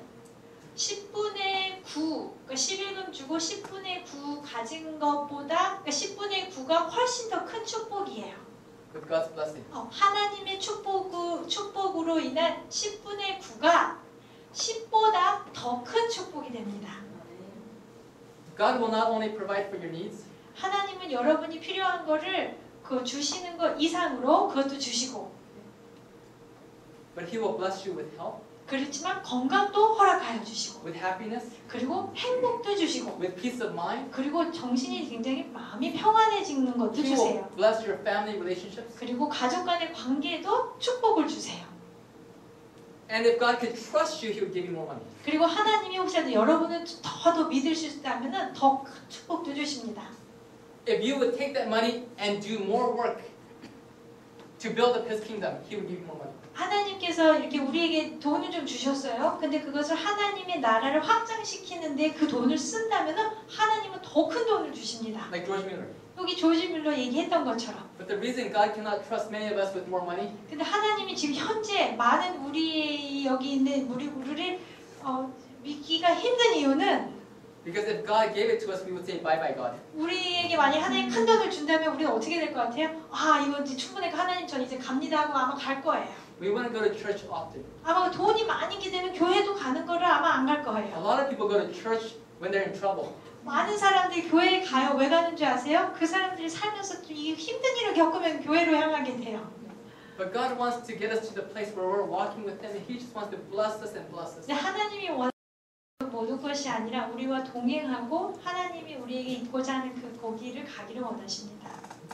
십분의 구, 그러니까 십일금 주고 십분의 구 가진 것보다 그러니까 십분의 구가 훨씬 더 큰 축복이에요. With God's blessing. 어, 하나님의 축복, 축복으로 인한 십분의 구가 십보다 더 큰 축복이 됩니다. God will not only provide for your needs, 하나님은 여러분이 필요한 거를 그 주시는 것 이상으로 그것도 주시고 but He will bless you with health, 그렇지만 건강도 허락하여 주시고 with happiness, 그리고 행복도 주시고 with peace of mind. 그리고 정신이 굉장히 마음이 평안해지는 것도 He will 주세요. bless your family relationships. 그리고 가족 간의 관계도 축복을 주세요. And if God could trust you, He would give you more money. 그리고 하나님이 혹시라도 여러분을 더 더 믿을 수 있다면 더 큰 축복도 주십니다. If you would take that money and do more work to build up His kingdom, He would give you more money. 하나님께서 이렇게 우리에게 돈을 좀 주셨어요. 근데 그것을 하나님의 나라를 확장시키는데 그 돈을 쓴다면 하나님은 더 큰 돈을 주십니다. Like George Miller. 여기 조지 밀러 얘기했던 것처럼. But the reason God cannot trust many of us with more money 근데 하나님이 지금 현재 많은 우리 여기 있는 우리 우리를 어, 믿기가 힘든 이유는 because if God gave it to us, we would say bye bye God. 우리에게 만약 하나님 큰 돈을 준다면 우리는 어떻게 될 것 같아요? 아 이거 이제 충분히 하나님 전 이제 갑니다 하고 아마 갈 거예요. We wouldn't go to church often. 아마 돈이 많이 있게 되면 교회도 가는 거를 아마 안 갈 A 거예요. lot of people go to church when they're in trouble. 많은 사람들이 교회에 가요. 왜 가는 줄 아세요? 그 사람들이 살면서 좀 이게 힘든 일을 겪으면 교회로 향하게 돼요. But God wants to get us to the place where we're walking with Him, and He just wants to bless us and bless us. 근데 하나님이 원하는 모든 것이 아니라 우리와 동행하고 하나님이 우리에게 있고자 하는 그 거기를 가기를 원하십니다.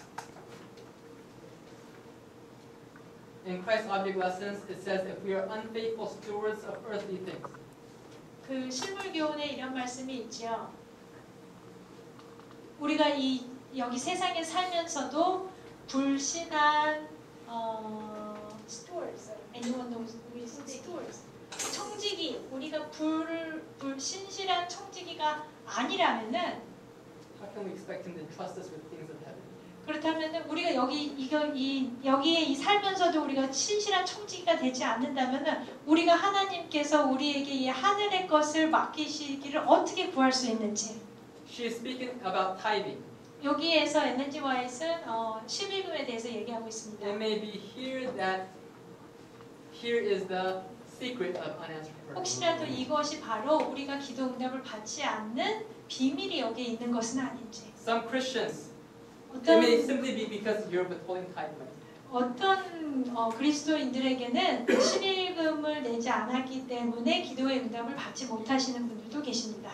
In Christ's object lessons, it says if we are unfaithful stewards of earthly things, 그 실물 교훈에 이런 말씀이 있죠. 우리가 이 여기 세상에 살면서도 불신한 어, stewards. Anyone knows who is stewards? 청지기, 우리가 불, 불 신실한 청지기가 아니라면은 How can we expect him to entrust us with things of heaven? 그렇다면은 우리가 여기 이거 이 여기에 이 살면서도 우리가 신실한 청지기가 되지 않는다면은 우리가 하나님께서 우리에게 이 하늘의 것을 맡기시기를 어떻게 구할 수 있는지. She is speaking about tithing. 여기에서 엘렌지 와이트는 어, 십일금에 대해서 얘기하고 있습니다. It may be here that here is the secret of unanswered prayer. 혹시라도 이것이 바로 우리가 기도 응답을 받지 않는 비밀이 여기에 있는 것은 아닌지. Some Christians, it 어떤 may simply be because you're withholding tithe money. 어떤 어, 그리스도인들에게는 십일금을 내지 않았기 때문에 기도의 응답을 받지 못하시는 분들도 계십니다.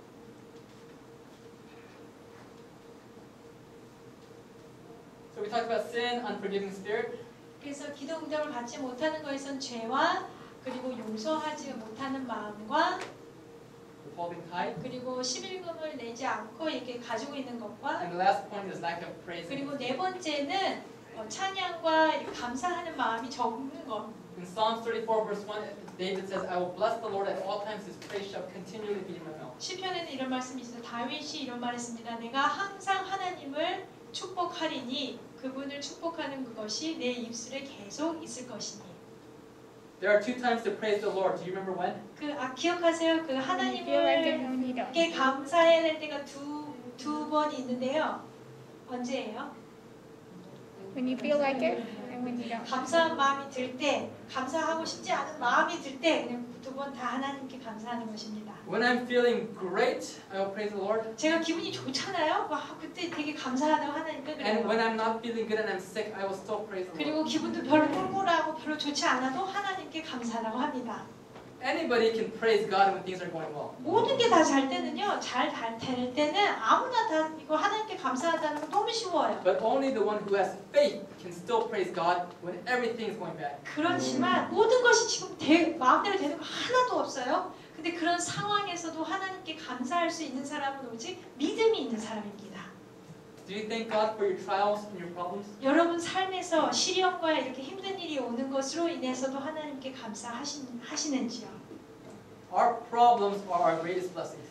So we talked about sin, unforgiving spirit. 그래서 기도 응답을 받지 못하는 것은 죄와 그리고 용서하지 못하는 마음과 withholding tithe. 그리고 십일금을 내지 않고 이렇게 가지고 있는 것과 And the last point is lack of praise. 그리고 네 번째는 어, 찬양과 이렇게 감사하는 마음이 적는 것. In Psalms thirty-four verse one, David says, I will bless the Lord at all times, his praise shall continually be in my mouth. 시편에는 이런 말씀이 있어요. 다윗이 이런 말했습니다. 내가 항상 하나님을 축복하리니 그분을 축복하는 그것이 내 입술에 계속 있을 것이니. There are two times to praise the Lord. Do you remember when? 그 아, 기억하세요? 그 When you feel like it, 하나님을 when you don't. 께 감사해야 될 때가 두, 두 번이 있는데요. 언제예요? When you feel like it and when you don't. 감사한 마음이 들 때, 감사하고 싶지 않은 마음이 들 때 그냥 두 번 다 하나님께 감사하는 것입니다. When I'm feeling great, I will praise the Lord. 제가 기분이 좋잖아요. 와, 그때 되게 감사하다고 하나님께 And when 그래요. I'm not feeling good and I'm sick, I will still praise the Lord. 그리고 기분도 별로 꿀꿀하고 별로 좋지 않아도 하나님께 감사하다고 합니다. Anybody can praise God when things are going well. 모든 게 다 잘 때는요, 잘 될 때는 아무나 다 이거 하나님께 감사하다는 거 너무 쉬워요. But only the one who has faith can still praise God when everything is going bad. 그렇지만 모든 것이 지금 대, 마음대로 되는 거 하나도 없어요. 근데 그런 상황에서도 하나님께 감사할 수 있는 사람은 오직 믿음이 있는 사람입니다. Do you thank God for your trials and your problems? 여러분 삶에서 시련과 이렇게 힘든 일이 오는 것으로 인해서도 하나님께 감사하시는지요? Our problems are our greatest blessings.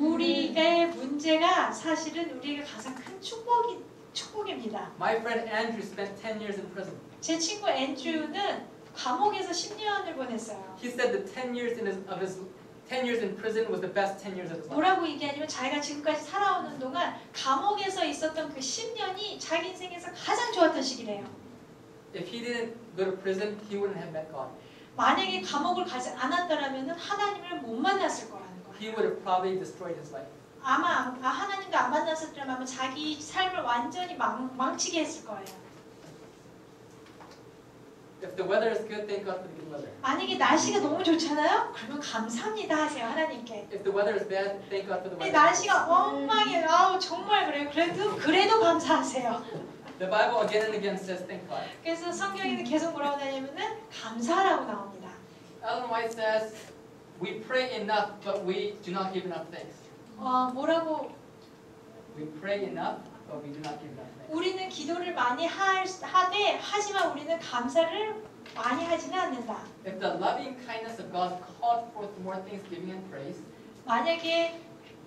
우리의 문제가 사실은 우리에게 가장 큰 축복이, 축복입니다. My friend Andrew spent ten years in prison. 제 친구 앤드류는 감옥에서 십 년을 보냈어요. He said the ten years in his, of his ten years in prison was the best ten years of his life. 뭐라고 얘기하냐면 자기가 지금까지 살아오는 동안 감옥에서 있었던 그 십 년이 자기 인생에서 가장 좋았던 시기래요. If he didn't go to prison, he wouldn't have met God. 만약에 감옥을 가지 않았더라면 하나님을 못 만났을 거라는 He 거예요. would have probably destroyed his life. 아마 아, 하나님과 안 만났었더라면 아마 자기 삶을 완전히 망, 망치게 했을 거예요. If the weather is good, thank God for the good weather. 만약에 날씨가 너무 좋잖아요? 그러면 감사합니다 하세요 하나님께. If the weather is bad, thank God for the 근데 weather. 날씨가 엉망이에요. 아우 정말 그래요. 그래도 그래도 감사하세요. The Bible again and again says thank God. 그래서 성경에는 계속 뭐라고 하냐면은 감사라고 나옵니다. Ellen White says, we pray enough, but we do not give enough thanks. 어 뭐라고 We pray enough, but we do not give enough thanks. 우리는 기도를 많이 할, 하되 하지만 우리는 감사를 많이 하지는 않는다. If the loving kindness of God called forth more thanksgiving and praise, 만약에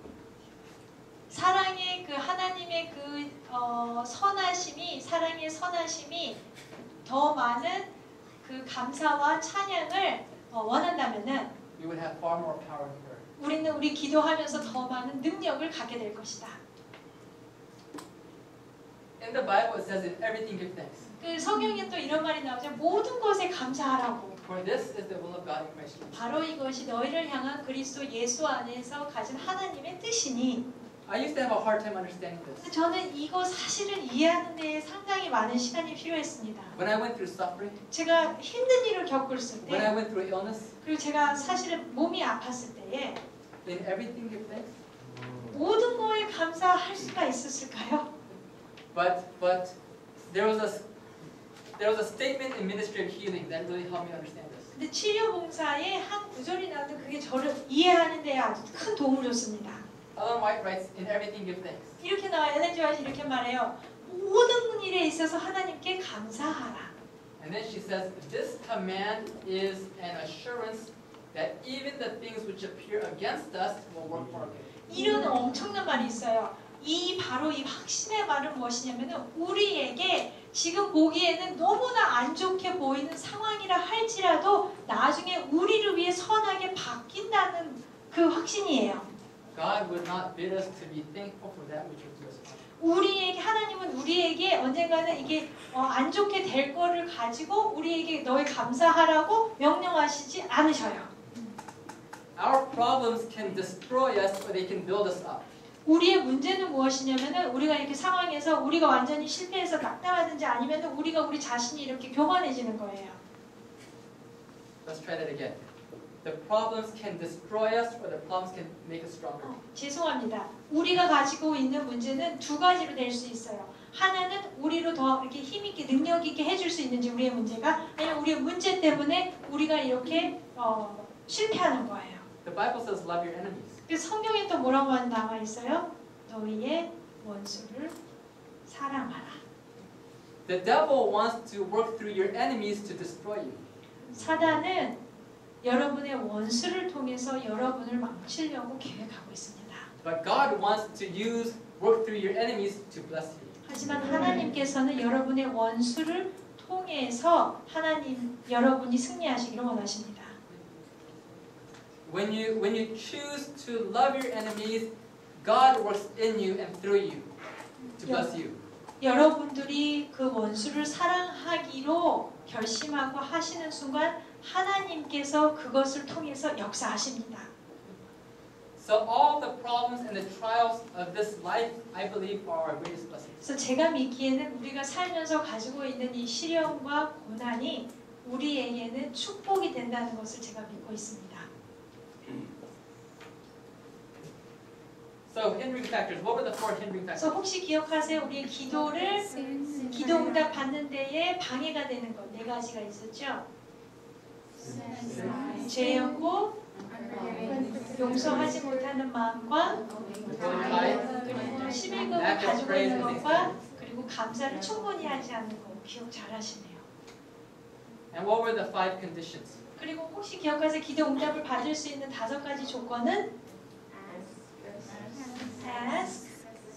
사랑의 그 하나님의 그 어, 선하심이 사랑의 선하심이 더 많은 그 감사와 찬양을 어, 원한다면은 we would have far more power in prayer. 우리는 우리 기도하면서 더 많은 능력을 갖게 될 것이다. In the Bible, it says, in everything give thanks. 그 성경에 또 이런 말이 나오죠. 모든 것에 감사하라고. For this is the will of God in Christ Jesus. 바로 이것이 너희를 향한 그리스도 예수 안에서 가진 하나님의 뜻이니. I used to have a hard time understanding this. 근데 저는 이거 사실은 이해하는 데에 상당히 많은 시간이 필요했습니다. When I went through suffering, 제가 힘든 일을 겪었을 when I 때, went through illness, 그리고 제가 사실은 몸이 아팠을 때에 in everything give thanks. 모든 거에 감사할 수가 있었을까요? But but there was a there was a statement in Ministry of Healing that really helped me understand this. 근데 치료 봉사에 한 구절이 나오는데 그게 저를 이해하는 데에 아주 큰 도움을 줬습니다. Ellen White writes, in everything give thanks. 이렇게 나와 엘렌 지 화이트 이렇게 말해요. 모든 일에 있어서 하나님께 감사하라. And And then she says, this command is an assurance that even the things which appear against us will work for our good. 이런 엄청난 말이 있어요. 이 바로 이 확신의 말은 무엇이냐면은 우리에게 지금 보기에는 너무나 안 좋게 보이는 상황이라 할지라도 나중에 우리를 위해 선하게 바뀐다는 그 확신이에요. God would not bid us to be thankful for that which would do us harm. 우리에게 하나님은 우리에게 언젠가는 이게 어, 안 좋게 될 거를 가지고 우리에게 너희 감사하라고 명령하시지 않으셔요. Our problems can destroy us or they can build us up. 우리의 문제는 무엇이냐면은 우리가 이렇게 상황에서 우리가 완전히 실패해서 낙담하든지 아니면은 우리가 우리 자신이 이렇게 교만해지는 거예요. Let's try that again. The problems can destroy us or the problems can make us stronger. 어, 죄송합니다. 우리가 가지고 있는 문제는 두 가지로 될 수 있어요. 하나는 우리로 더 이렇게 힘있게 능력있게 해줄 수 있는지 우리의 문제가, 아니면 우리의 문제 때문에 우리가 이렇게 어, 실패하는 거예요. The Bible says love your enemies. 그래서 성경에 또 뭐라고 나와 있어요? 너희의 원수를 사랑하라. The devil wants to work through your enemies to destroy you. 사단은 여러분의 원수를 통해서 여러분을 망치려고 계획하고 있습니다. But God wants to use work through your enemies to bless you. 하지만 하나님께서는 여러분의 원수를 통해서 하나님 여러분이 승리하시기를 원하십니다. When you when you choose to love your enemies, God works in you and through you to bless you. 여러분들이 그 원수를 사랑하기로 결심하고 하시는 순간 하나님께서 그것을 통해서 역사하십니다. So all the problems and the trials of this life, I believe, are our greatest blessings. 그래서 제가 믿기에는 우리가 살면서 가지고 있는 이 시련과 고난이 우리에게는 축복이 된다는 것을 제가 믿고 있습니다. So hindering factors. What were the four hindering 그래서 factors? 혹시 기억하세요? 우리의 기도를 기도 응답 받는 데에 방해가 되는 것 네 가지가 있었죠. 죄였고 용서하지 못하는 마음과 그리고 십일금을 가지고 있는 것과 그리고 감사를 충분히 하지 않는 것 기억 잘 하시네요. And what were the five conditions? 그리고 혹시 기억하세요? 기도 응답을 받을 수 있는 다섯 가지 조건은 ask.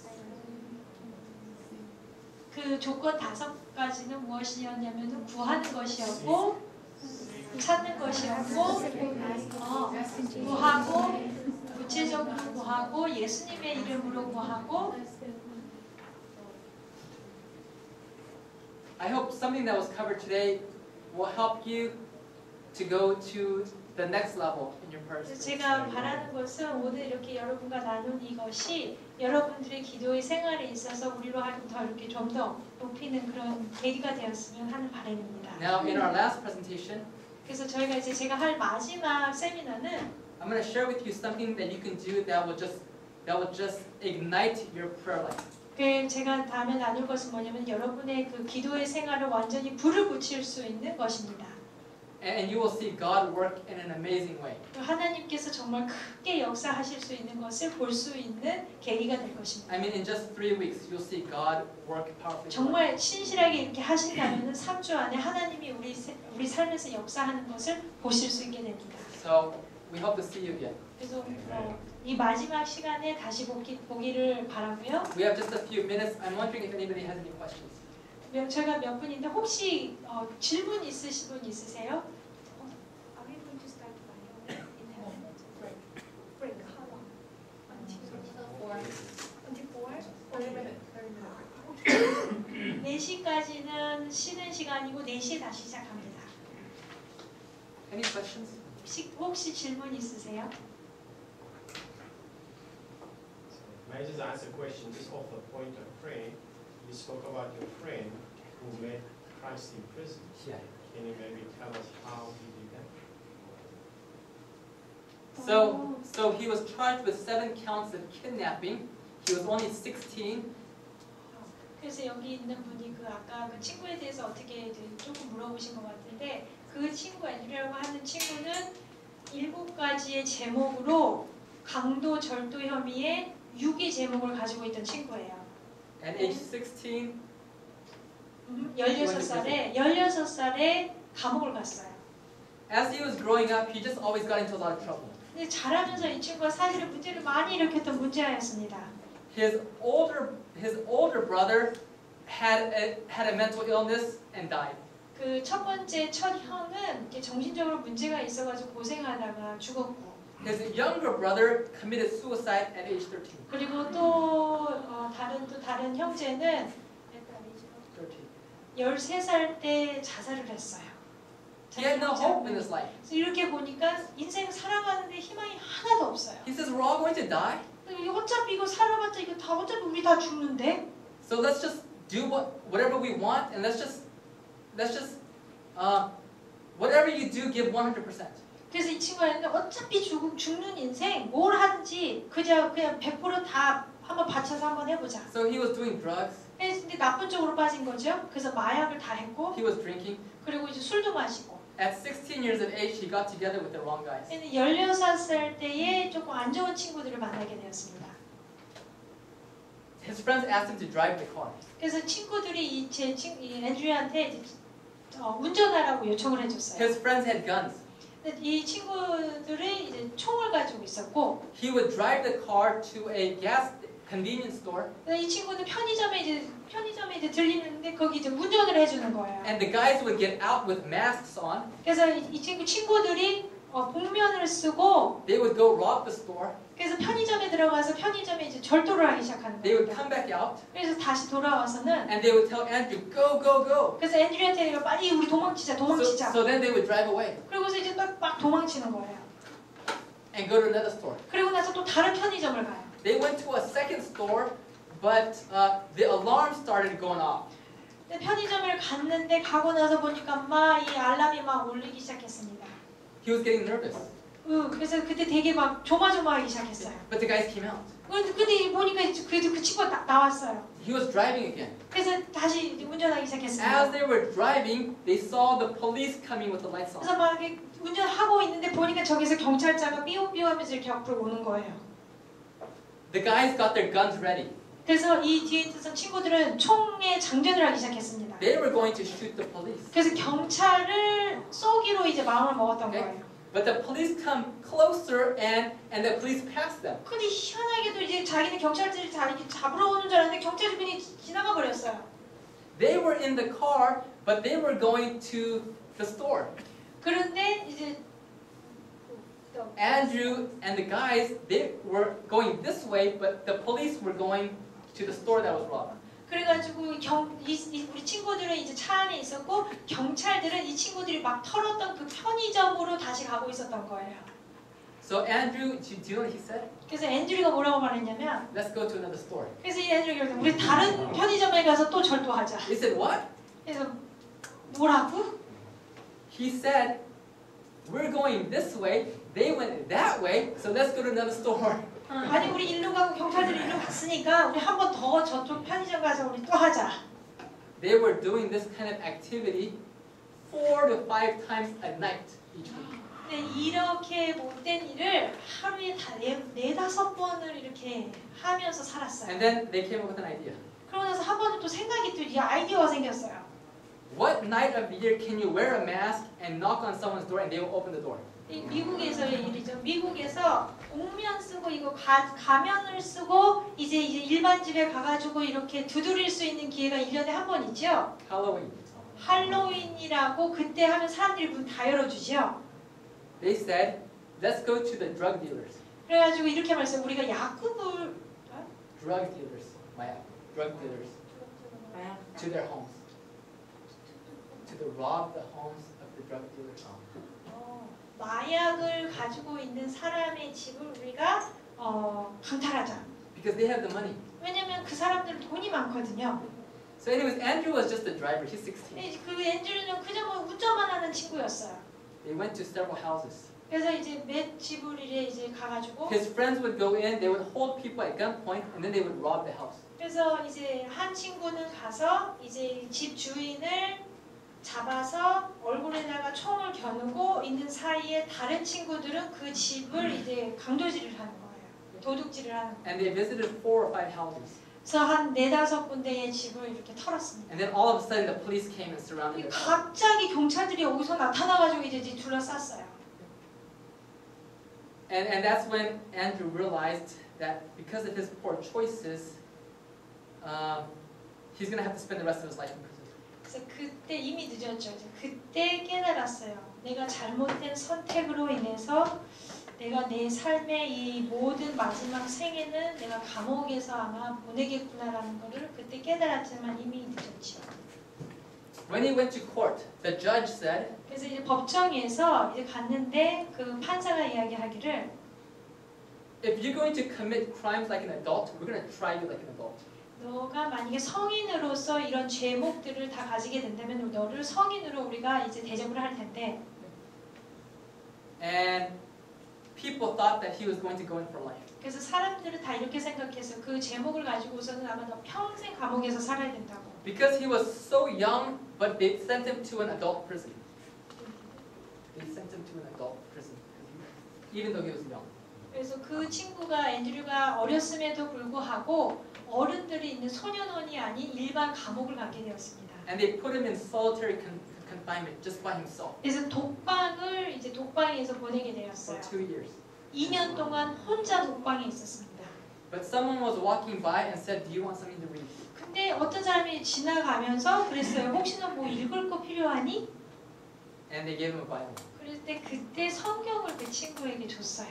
그 조건 다섯 가지는 무엇이었냐면 구하는 것이었고 찾는 것이었고 어, 구하고 구체적으로 구하고 예수님의 이름으로 구하고 I hope something that was covered today will help you to go to the next level in your prayer. 제가 바라는 것은 오늘 이렇게 여러분과 나눈 이것이 여러분들의 기도의 생활에 있어서 우리로 하여금 더 이렇게 좀 더 높이는 그런 계기가 되었으면 하는 바람입니다. Now in our last presentation, 그래서 저희가 이제 제가 할 마지막 세미나는 I'm going to share with you something that you can do that will just that will just ignite your prayer life. 그 제가 다음에 나눌 것은 뭐냐면 여러분의 그 기도의 생활을 완전히 불을 붙일 수 있는 것입니다. And you will see God work in an amazing way. 하나님께서 정말 크게 역사하실 수 있는 것을 볼 수 있는 계기가 될 것입니다. I mean, in just three weeks, you'll see God work powerfully. 정말 신실하게 이렇게 하신다면 삼 주 안에 하나님이 우리 우리 삶에서 역사하는 것을 보실 수 있게 됩니다. So we hope to see you again. 그래서 어, 이 마지막 시간에 다시 보기, 보기를 바라고요. We have just a few minutes. I'm wondering if anybody has any questions. 몇, 제가 몇 분인데 혹시 어, 질문 있으신 분 있으세요? 어, Are we going to start by in ten minutes? Break. Break. How long? Until four. Until four? thirty minutes. thirty minutes. 네 시까지는 쉬는 시간이고 네 시에 다시 시작합니다. Any questions? 혹시, 혹시 질문 있으세요? May I just ask a question just off the point of praying? You spoke about your friend who met Christ in prison. Yeah. Can you maybe tell us how he did that? So, so he was charged with seven counts of kidnapping. He was only sixteen. 그래서 여기 있는 분이 그 아까 그 친구에 대해서 어떻게 이제 조금 물어보신 것 같은데 그 친구 앤드류라고 하는 친구는 일곱 가지의 제목으로 강도 절도 혐의의 유기 제목을 가지고 있던 친구예요. At age sixteen, 음, 열여섯 살에 열여섯 살에 감옥을 갔어요. As he was growing up, he just always got into a lot of trouble. 근데 자라면서 이 친구가 사실은 문제를 많이 일으켰던 문제아였습니다. His older his older brother had a, had a mental illness and died. 그 첫 번째 첫 형은 이렇게 정신적으로 문제가 있어가지고 고생하다가 죽었고, His younger brother committed suicide at age thirteen. 그리고 또 어, 다른 또 다른 형제는 thirteen. 열세 살 때 자살을 했어요. He had no hope in his life. 그래서 이렇게 보니까 인생 살아가는데 희망이 하나도 없어요. He says we're all going to die, 이거 어차피 이거 살아봤자 이거 다 어차피 우리 다 죽는데. so let's just do what whatever we want, and let's just let's just uh, whatever you do, give one hundred percent. 그래서 이 친구가 했는데 어차피 죽, 죽는 인생 뭘 하든지 그냥 그냥 백 퍼센트 다 한번 바쳐서 한번 해보자. So he was doing drugs. 근데 나쁜 쪽으로 빠진 거죠. 그래서 마약을 다 했고, He was drinking. 그리고 이제 술도 마시고. At sixteen years of age, he got together with the wrong guys. 근데 열여섯 살 때에 조금 안 좋은 친구들을 만나게 되었습니다. His friends asked him to drive the car. 그래서 친구들이 이 제 친, 이 앤드류한테 이제, 어, 운전하라고 요청을 해줬어요. His friends had guns. 근데 이 친구들이 이제 총을 가지고 있었고, He would drive the car to a gas convenience store, 이 친구는 편의점에 이제 편의점에 이제 들리는데 거기 이제 운전을 해주는 거예요. and the guys would get out with masks on. 그래서 이, 이 친구 친구들이 어, 복면을 쓰고, They would go rob the store. 그래서 편의점에 들어가서 편의점에 이제 절도를 하기 시작하는 They would 거예요. come back out, 그래서 다시 돌아와서는 and they would tell Andrew, "Go, go, go." 그래서 앤드류한테 내가 빨리 우리 도망치자, So, 도망치자. so then they would drive away 그리고서 이제 막, 막 도망치는 거예요. and go to another store. 그리고 나서 또 다른 편의점을 가요. They went to a second store, but uh, the alarm started going off. 근데 편의점을 갔는데 가고 나서 보니까 막 이 알람이 막 울리기 시작했습니다. He was getting nervous, 응, 그래서 그때 되게 막 조마조마하기 시작했어요. but the guys came out. 근데, 근데 보니까 이제 그래도 그 친구가 나, 나왔어요. He was driving again. 그래서 다시 이제 운전하기 As 시작했습니다. they were driving, they saw the police coming with the lights on. 그래서 막 이렇게 운전하고 있는데 보니까 저기서 경찰차가 삐용삐용하면서 이렇게 앞으로 오는 거예요. The guys got their guns ready. 그래서 이 뒤에 있던 친구들은 총에 장전을 하기 시작했습니다. They were going to shoot the police. 그래서 경찰을 쏘기로 이제 마음을 먹었던 Okay. 거예요. But the police come closer and, and the police pass them. 근데 희한하게도 이제 자기는 경찰들이 자기 잡으러 오는 줄 알았는데 경찰이 그냥 지나가 버렸어요. They were in the car, but they were going to the store. 그런데 이제 Andrew and the guys, they were going this way, but the police were going to the store that was robbed. 그래가지고 경, 이, 이, 우리 친구들은 이제 차 안에 있었고 경찰들은 이 친구들이 막 털었던 그 편의점으로 다시 가고 있었던 거예요. So Andrew, do you, do you know what he said? 그래서 앤드류가 뭐라고 말했냐면, Let's go to another store. 그래서 이 앤드류가 그랬어요. 우리 다른 편의점에 가서 또 절도하자. He said, what? 그래서 뭐라고? He said, we're going this way, they went that way, so let's go to another store. 어, 아니 우리 일로 가고 경찰들이 일로 갔으니까 우리 한 번 더 저쪽 편의점 가서 우리 또 하자. They were doing this kind of activity four to five times a night each week. 근데 이렇게 못된 일을 하루에 다 네, 네다섯 번을 이렇게 하면서 살았어요. And then they came up with an idea. 그러고 나서 한 번은 또 생각이 또 이 아이디어가 생겼어요. What night of the year can you wear a mask and knock on someone's door and they will open the door? 이 미국에서의 일이죠. 미국에서 옥면 쓰고 이거 가, 가면을 쓰고 이제 이제 일반 집에 가가지고 이렇게 두드릴 수 있는 기회가 일 년에 한 번 있죠. Halloween. 할로윈이라고 그때 하면 사람들이 문 다 열어주죠. They said, let's go to the drug dealers. 그래가지고 이렇게 말했어요. 우리가 약국을 Drug dealers. My drug dealers. To their homes. To the, rob the homes of the drug dealers. 어, 마약을 가지고 있는 사람의 집을 우리가 어, 강탈하자. Because they have the money. 왜냐면 그 사람들은 돈이 많거든요. So anyways, Andrew was just a driver. He's sixteen. 근데 그 앤드류는 그저 뭐 운전만 하는 친구였어요. They went to several houses. 그래서 이제 몇 집을 이래 이제 가가지고 His friends would go in, they would hold people at gunpoint, and then they would rob the house. 그래서 이제 한 친구는 가서 이제 집 주인을 잡아서 얼굴에다가 총을 겨누고 있는 사이에 다른 친구들은 그 집을 이제 강도질을 하는 거예요. 도둑질을 하는 거예요. And they visited four or five houses. 그래서 한 네다섯 군데의 집을 이렇게 털었습니다. And then all of a sudden the police came and surrounded the car. 갑자기 경찰들이 여기서 나타나가지고 이제 둘러쌌어요. And, and that's when Andrew realized that because of his poor choices, um, he's going to have to spend the rest of his life in prison. 그래서 그때 이미 늦었죠. 이제 그때 깨달았어요. 내가 잘못된 선택으로 인해서 내가 내 삶의 이 모든 마지막 생애는 내가 감옥에서 아마 보내겠구나라는 거를 그때 깨달았지만 이미 늦었죠. When he went to court, the judge said, 그래서 이제 법정에서 이제 갔는데 그 판사가 이야기하기를 if you're going to commit crimes like an adult, we're going to try you like an adult. 너가 만약에 성인으로서 이런 죄목들을 다 가지게 된다면 너를 성인으로 우리가 이제 대접을 할 텐데. And people thought that he was going to go in for life. 그래서 사람들은 다 이렇게 생각해서 그 제목을 가지고서는 아마 너 평생 감옥에서 살아야 된다고. Because he was so young, but they sent him to an adult prison. They sent him to an adult prison, even though he was young. 그래서 그 친구가 앤드류가 어렸음에도 불구하고 어른들이 있는 소년원이 아닌 일반 감옥을 가게 되었습니다. And they put him in solitary con confinement just by himself. 그래서 독방을 이제 독방에서 보내게 For 되었어요. two years. 이 년 동안 혼자 독방에 있었습니다. But someone was walking by and said, "Do you want something to read?" 근데 어떤 사람이 지나가면서 그랬어요. 혹시 너 뭐 읽을 거 필요하니? And they gave him a Bible. 그럴 때 그때 성경을 그 친구에게 줬어요.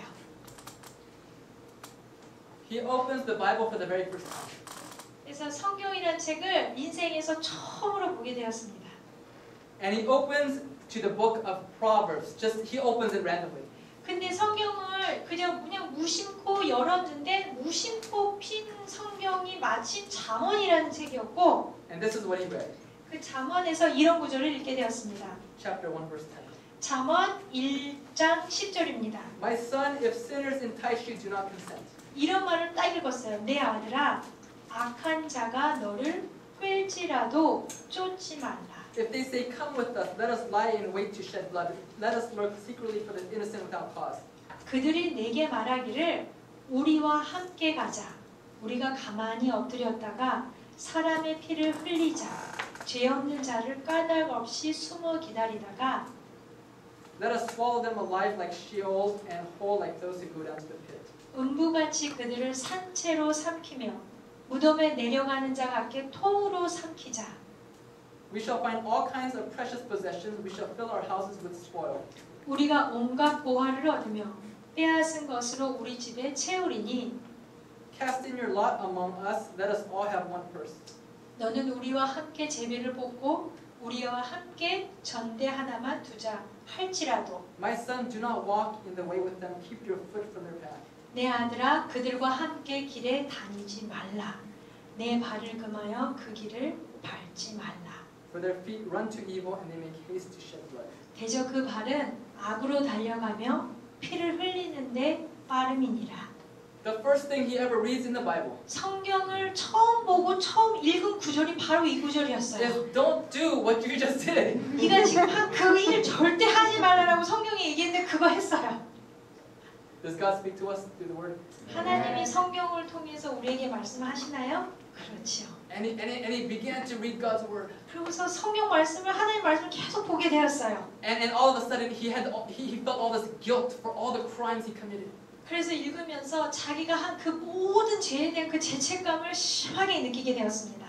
He opens the Bible for the very first time. 그래서 성경이라는 책을 인생에서 처음으로 보게 되었습니다. And he opens to the book of Proverbs. Just he opens it randomly. 근데 성경을 그냥 그냥 무심코 열었는데 무심코 핀 성경이 마침 잠언이라는 책이었고 And this is what he read. 그 잠언에서 이런 구절을 읽게 되었습니다. Chapter one, verse ten. 잠언 일 장 십 절입니다. My son, if sinners entice you, do not consent. 이런 말을 딱 읽었어요. 내 아들아, 악한 자가 너를 끌지라도 쫓지 말라. If they say, "Come with us, let us lie in wait to shed blood. Let us lurk secretly for the innocent without cause." 그들이 내게 말하기를 우리와 함께 가자. 우리가 가만히 엎드렸다가 사람의 피를 흘리자. 죄 없는 자를 까닭 없이 숨어 기다리다가 Let us swallow them alive like Sheol and whole like those who go down to the pit. 음부같이 그들을 산채로 삼키며 무덤에 내려가는 자 같게 통으로 삼키자. We shall find all kinds of precious possessions. We shall fill our houses with spoil. 우리가 온갖 보화를 얻으며 빼앗은 것으로 우리 집에 채우리니 Cast in your lot among us. Let us all have one purse. 너는 우리와 함께 제비를 뽑고 우리와 함께 전대 하나만 두자 할지라도 My son, do not walk in the way with them. Keep your foot from their path. 내 아들아 그들과 함께 길에 다니지 말라. 내 발을 금하여 그 길을 밟지 말라. For their feet run to evil and they make haste to shed blood. 대저 그 발은 악으로 달려가며 피를 흘리는데 빠름이니라. The first thing he ever reads in the Bible 성경을 처음 보고 처음 읽은 구절이 바로 이 구절이었어요. is, "Don't do what you just did." 네가 지금 한 그 일 절대 하지 말라라고 성경에 얘기했는데 그거 했어요. Does God speak to us through the Word? 하나님이 성경을 통해서 우리에게 말씀하시나요? 그렇지요. And he, and, he, and he began to read God's Word. 그러고서 성경 말씀을 하나님 말씀을 계속 보게 되었어요. And, and all of a sudden he had all, he, he felt all this guilt for all the crimes he committed. 그래서 읽으면서 자기가 한 그 모든 죄에 대한 그 죄책감을 심하게 느끼게 되었습니다.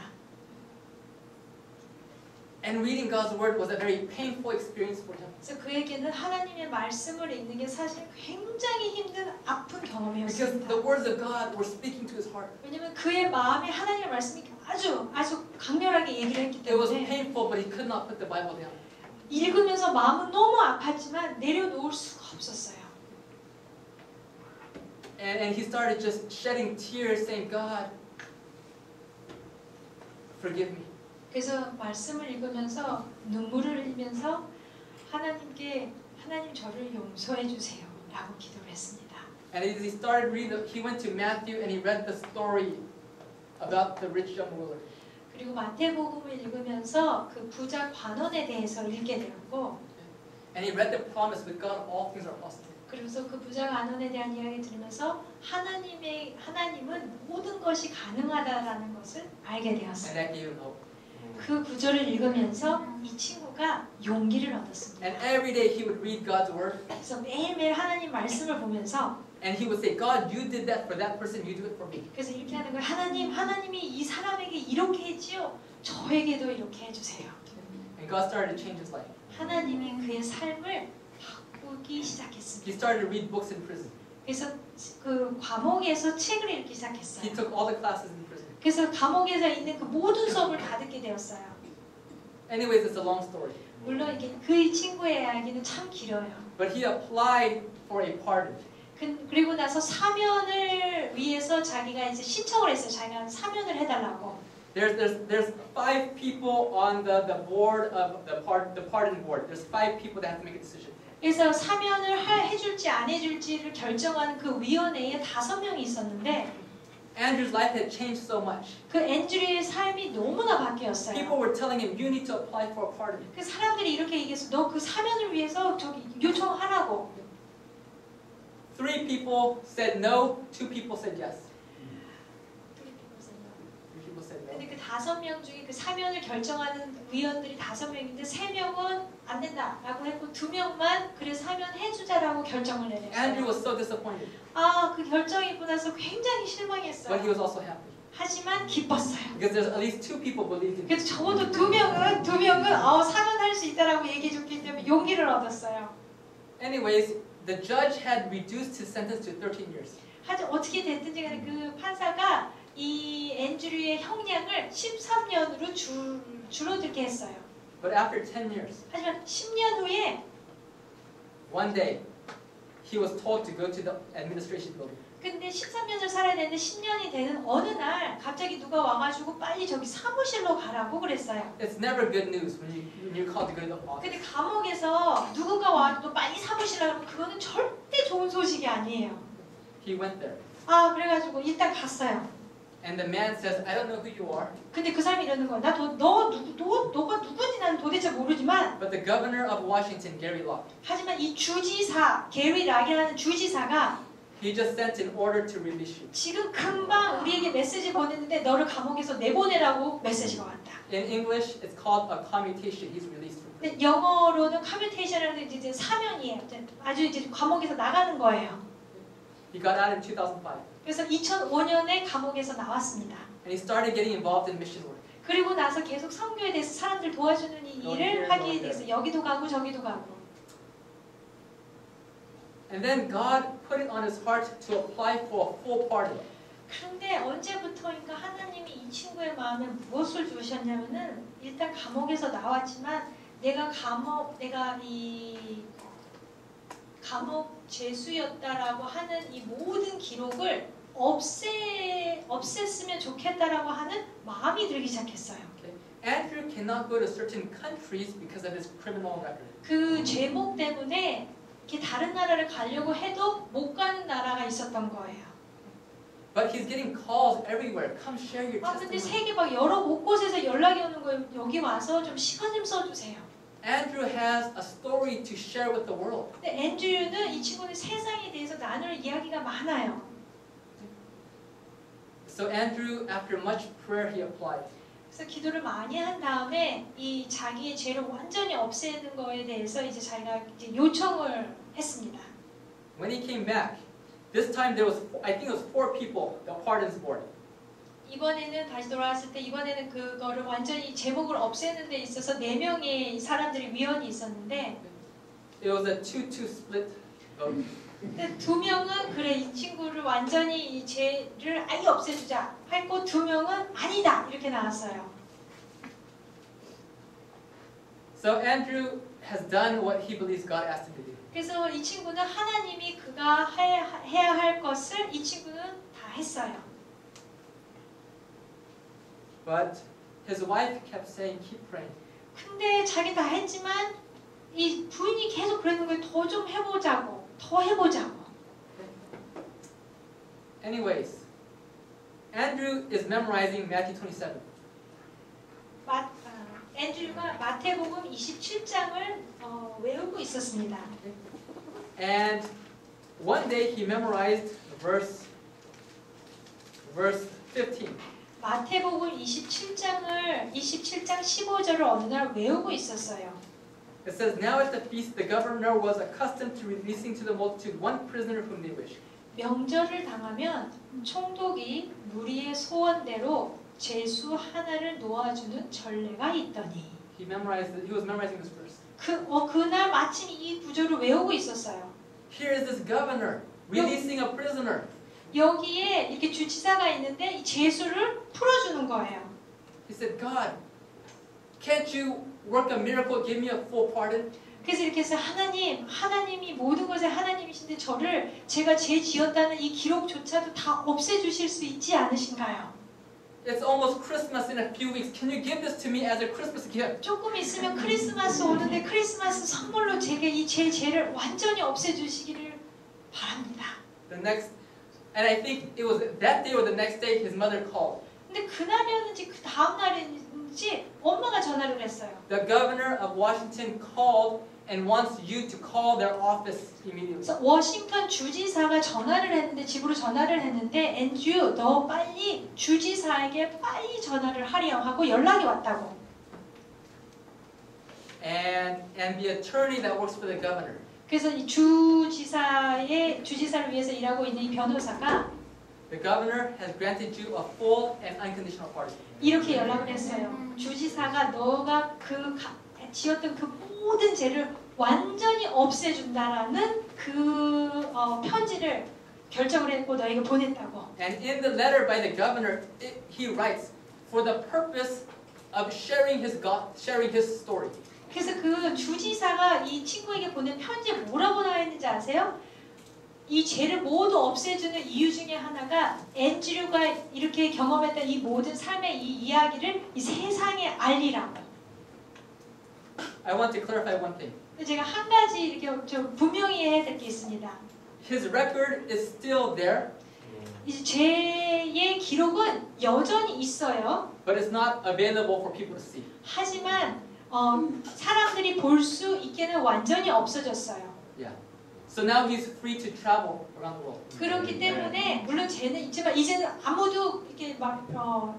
And reading God's Word was a very painful experience for him. 그래서 그에게는 하나님의 말씀을 읽는 게 사실 굉장히 힘든 아픈 Because 경험이었습니다. the words of God were speaking to his heart. 왜냐면 그의 마음에 하나님의 말씀이 아주 아주 강렬하게 얘기를 했기 It was 때문에 painful, but he could not put the Bible down. 읽으면서 마음은 너무 아팠지만 내려놓을 수가 없었어요. And, and he started just shedding tears, saying, "God, forgive me." 그래서 말씀을 읽으면서 눈물을 흘리면서 하나님께 하나님 저를 용서해 주세요 라고 기도를 했습니다. And as he started reading, the, he went to Matthew and he read the story about the rich young ruler. 그리고 마태복음을 읽으면서 그 부자 관원에 대해서 읽게 되었고 And he read the promise with God all things are possible. 그러면서 그 부자 간원에 대한 이야기 들으면서 하나님의 하나님은 모든 것이 가능하다라는 것을 알게 And 되었어요. that gave him hope. 그 구절을 읽으면서 이 친구가 용기를 얻었습니다. And every day he would read God's word 그래서 매일매일 하나님 말씀을 보면서 and he would say, God, you did that for that person, you do it for me. 그래서 이렇게 하는 거예요. 하나님, 하나님이 이 사람에게 이렇게 했지요. 저에게도 이렇게 해주세요. And God started to change his life. 하나님이 그의 삶을 바꾸기 시작했습니다. He started to read books in prison. 그래서 그 감옥에서 책을 읽기 He 시작했어요. took all the classes in prison. 그래서 감옥에서 있는 그 모든 수업을 다 듣게 되었어요. Anyways, it's a long story. 물론 이게 그 친구의 이야기는 참 길어요. But he applied for a pardon. 그, 그리고 나서 사면을 위해서 자기가 이제 신청을 했어요. 자기가 사면을 해달라고. There's, there's, there's five people on the, the board of the, part, the pardon board. There's five people that have to make a decision. 그래서 사면을 하, 해줄지 안 해줄지를 결정하는 그 위원회에 다섯 명이 있었는데 Andrew's life had changed so much. 그 앤드류의 삶이 너무나 바뀌었어요. People were telling him, you need to apply for a pardon. 그 사람들이 이렇게 얘기했어. 너 그 사면을 위해서 저기 요청하라고. Three people said no, two people said yes. Three people said no. 근데 그 다섯 명 중에 그 사면을 결정하는 위원들이 다섯 명인데 세 명은 안 된다라고 했고 두 명만 그래 사면 해주자라고 결정을 Andrew 내렸어요. was so disappointed, 아, 그 결정이 있고 나서 굉장히 but he 실망했어요. was also happy. 하지만 기뻤어요. Because there's at least two people believed in him. 그래서 적어도 두 명은 두 명은 어, 사면할 수 있다라고 얘기해줬기 때문에 용기를 얻었어요. Anyways, the judge had reduced his sentence to thirteen years. 하여튼 어떻게 됐든지 간에 그 판사가 이 앤드류의 형량을 십삼 년으로 줄, 줄어들게 했어요. But after ten years, 하지만 십 년 후에 one day, he was told to go to the administration building. 근데 십삼 년을 살아야 되는데 십 년이 되는 어느 날 갑자기 누가 와가지고 빨리 저기 사무실로 가라고 그랬어요. It's never good news when, you, when you're called to go to the office. 근데 감옥에서 누군가 와도 빨리 사무실로 가면 그거는 절대 좋은 소식이 아니에요. He went there. 아 그래가지고 일단 갔어요. And the man says, I don't know who you are, 근데 그 사람이 이러는 거야. 나 너, 너, 누구, 너, 너가 누군지 나는 도대체 모르지만 but the governor of Washington, Gary Locke, 하지만 이 주지사, 게리 락이라는 주지사가 he just sent an order to release you. 지금 금방 우리에게 메시지 보냈는데 너를 감옥에서 내보내라고 메시지가 왔다. In English, it's called a commutation. He's released from prison. 근데 영어로는 커뮤테이션이라는 게 이제 사면이에요. 아주 이제 감옥에서 나가는 거예요. He got out in two thousand five. 그래서 이천오 년에 감옥에서 나왔습니다. And he started getting involved in mission work. 그리고 나서 계속 선교에 대해서 사람들 도와주는 이 일을 하게 돼서 여기도 가고 저기도 가고. And then God put it on his heart to apply for a full pardon. 그런데 언제부터인가 하나님이 이 친구의 마음에 무엇을 주셨냐면은 일단 감옥에서 나왔지만 내가 감옥 내가 이 감옥 죄수였다라고 하는 이 모든 기록을 없애 없앴으면 좋겠다라고 하는 마음이 들기 시작했어요. Okay? Andrew cannot go to certain countries because of his criminal record. 그 죄목 때문에 이렇게 다른 나라를 가려고 해도 못 가는 나라가 있었던 거예요. But he's getting calls everywhere. Come share your 아 근데 testimony. 세계 막 여러 곳곳에서 연락이 오는 거예요. 여기 와서 좀 시간 좀 써주세요. Andrew has a story to share with the world. 근데 앤드류는 이 친구는 세상에 대해서 나눌 이야기가 많아요. So Andrew, after much prayer, he applied. 그래서 기도를 많이 한 다음에 이 자기의 죄를 완전히 없애는 거에 대해서 이제 자기가 이제 요청을 했습니다. When he came back, this time there was, I think it was four people, the pardons board. 이번에는 다시 돌아왔을 때 이번에는 그거를 완전히 제목을 없애는 데 있어서 네 명의 사람들이 위원이 있었는데 It was a two-two split vote. 근데 두 명은 그래 이 친구를 완전히 이 죄를 아예 없애주자 했고 두 명은 아니다 이렇게 나왔어요. So Andrew has done what he believes God asked him to do. 그래서 이 친구는 하나님이 그가 해, 해야 할 것을 이 친구는 다 했어요. But his wife kept saying, keep praying. 근데 자기 다 했지만 이 부인이 계속 그러는 거예요. 더 좀 해보자고. 더 해보자고. Anyways, Andrew is memorizing Matthew twenty-seven. 마, 아, 앤드류가 마태복음 이십칠 장을 어, 외우고 있었습니다. And one day he memorized verse verse fifteen. 마태복음 이십칠 장을 이십칠 장 십오 절을 어느 날 외우고 있었어요. It says, now at the feast the governor was accustomed to releasing to the multitude one prisoner whom they wished. 명절을 당하면 총독이 무리의 소원대로 죄수 하나를 놓아주는 전례가 있더니 He memorized. He was memorizing this verse. 그, 어, 그날 마침 이 구절을 외우고 있었어요. Here is this governor releasing a prisoner. 여기에 이렇게 주지사가 있는데 이 죄수를 풀어주는 거예요. He said, God, can't you work a miracle, give me a full pardon? 그래서 이렇게 해서 하나님, 하나님이 모든 것의 하나님이신데 저를 제가 죄 지었다는 이 기록조차도 다 없애주실 수 있지 않으신가요? It's almost Christmas in a few weeks. Can you give this to me as a Christmas gift? 조금 있으면 크리스마스 오는데 크리스마스 선물로 제게 이 제 죄를 완전히 없애주시기를 바랍니다. The next, and I think it was that day or the next day his mother called. 근데 그날이었는지 그 다음 날이었는지 엄마가 전화를 했어요. The governor of Washington called and wants you to call their office immediately. 그래서 워싱턴 주지사가 전화를 했는데 집으로 전화를 했는데 앤드류 너 빨리 주지사에게 빨리 전화를 하렴 하고 연락이 왔다고. And and the attorney that works for the governor. 그래서 이 주지사의 주지사를 위해서 일하고 있는 이 변호사가 The governor has granted you a full and unconditional pardon. 이렇게 연락을 했어요. 주지사가 너가 그 가, 지었던 그 모든 죄를 완전히 없애준다라는 그 어, 편지를 결정을 했고 너에게 보냈다고. And in the letter by the governor, it, he writes, for the purpose of sharing his God, sharing his story. 그래서 그 주지사가 이 친구에게 보낸 편지에 뭐라고 나와 있는지 아세요? 이 죄를 모두 없애주는 이유 중에 하나가 앤드류가 이렇게 경험했던 이 모든 삶의 이 이야기를 이 세상에 알리라고. I want to clarify one thing. 제가 한 가지 이렇게 좀 분명히 해야 될 게 있습니다. His record is still there, 이 죄의 기록은 여전히 있어요. but it's not available for people to see. 하지만 어, 사람들이 볼 수 있게는 완전히 없어졌어요. Yeah. So now he's free to travel around the world. 그렇기 때문에 물론 죄는 있지만 이제는 아무도 이렇게 막 어,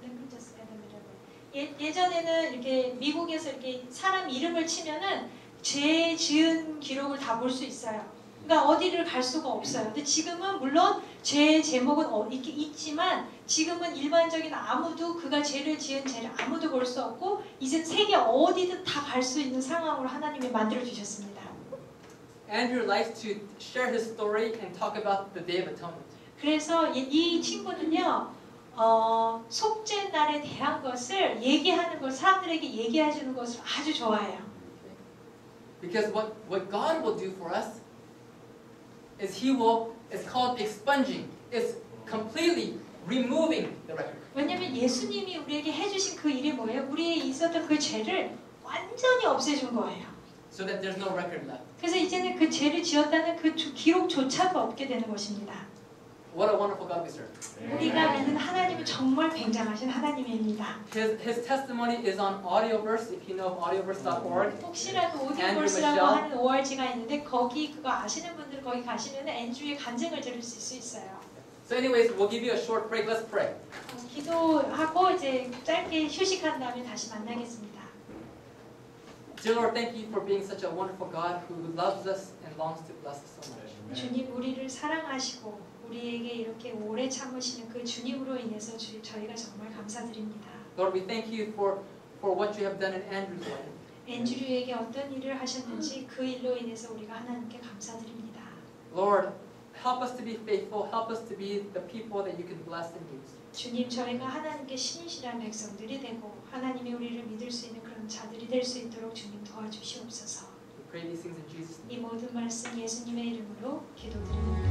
예, 예전에는 이렇게 미국에서 이렇게 사람 이름을 치면은 죄 지은 기록을 다 볼 수 있어요. 그러니까 어디를 갈 수가 없어요. 근데 지금은 물론 죄 제목은 어, 있, 있지만 지금은 일반적인 아무도 그가 죄를 지은 죄를 아무도 볼 수 없고 이제 세계 어디든 다 갈 수 있는 상황으로 하나님이 만들어 주셨습니다. Andrew likes to share his story and talk about the Day of Atonement. 그래서 이, 이 친구는요, 어, 속죄 날에 대한 것을 얘기하는 걸 사람들에게 얘기해 주는 것을 아주 좋아해요. Because what, what God will do for us is He will, it's called expunging. It's completely removing the record. 왜냐하면 예수님이 우리에게 해주신 그 일이 뭐예요? 우리에 있었던 그 죄를 완전히 없애준 거예요. So that there's no record left. 그래서 이제는 그 죄를 지었다는 그 주, 기록조차도 없게 되는 것입니다. What a wonderful God we serve. 우리가 믿는 하나님은 정말 굉장하신 하나님입니다. His, his testimony is on Audioverse, if you know audioverse dot org. 혹시라도 오디오버스라고 하는 오알지가 있는데 거기 그거 아시는 분들 거기 가시면 앤드류의 간증을 들을 수 있어요. So anyways, we'll give you a short break. Let's pray. 어, 기도하고 이제 짧게 휴식한 다음에 다시 만나겠습니다. Dear Lord, thank you for being such a wonderful God who loves us and longs to bless us so much. 주님 우리를 사랑하시고 우리에게 이렇게 오래 참으시는 그 주님으로 인해서 주, 저희가 정말 감사드립니다. Lord, we thank you for, for what you have done in Andrew's life. 앤드류에게 어떤 일을 하셨는지 그 일로 인해서 우리가 하나님께 감사드립니다. Lord, help us to be faithful. Help us to be the people that you can bless and use. 주님 저희가 하나님께 신실한 백성들이 되고 하나님이 우리를 믿을 수 있는 그런 자들이 될 수 있도록 주님 도와주시옵소서. We pray these things in Jesus' name. 이 모든 말씀 예수님의 이름으로 기도드립니다.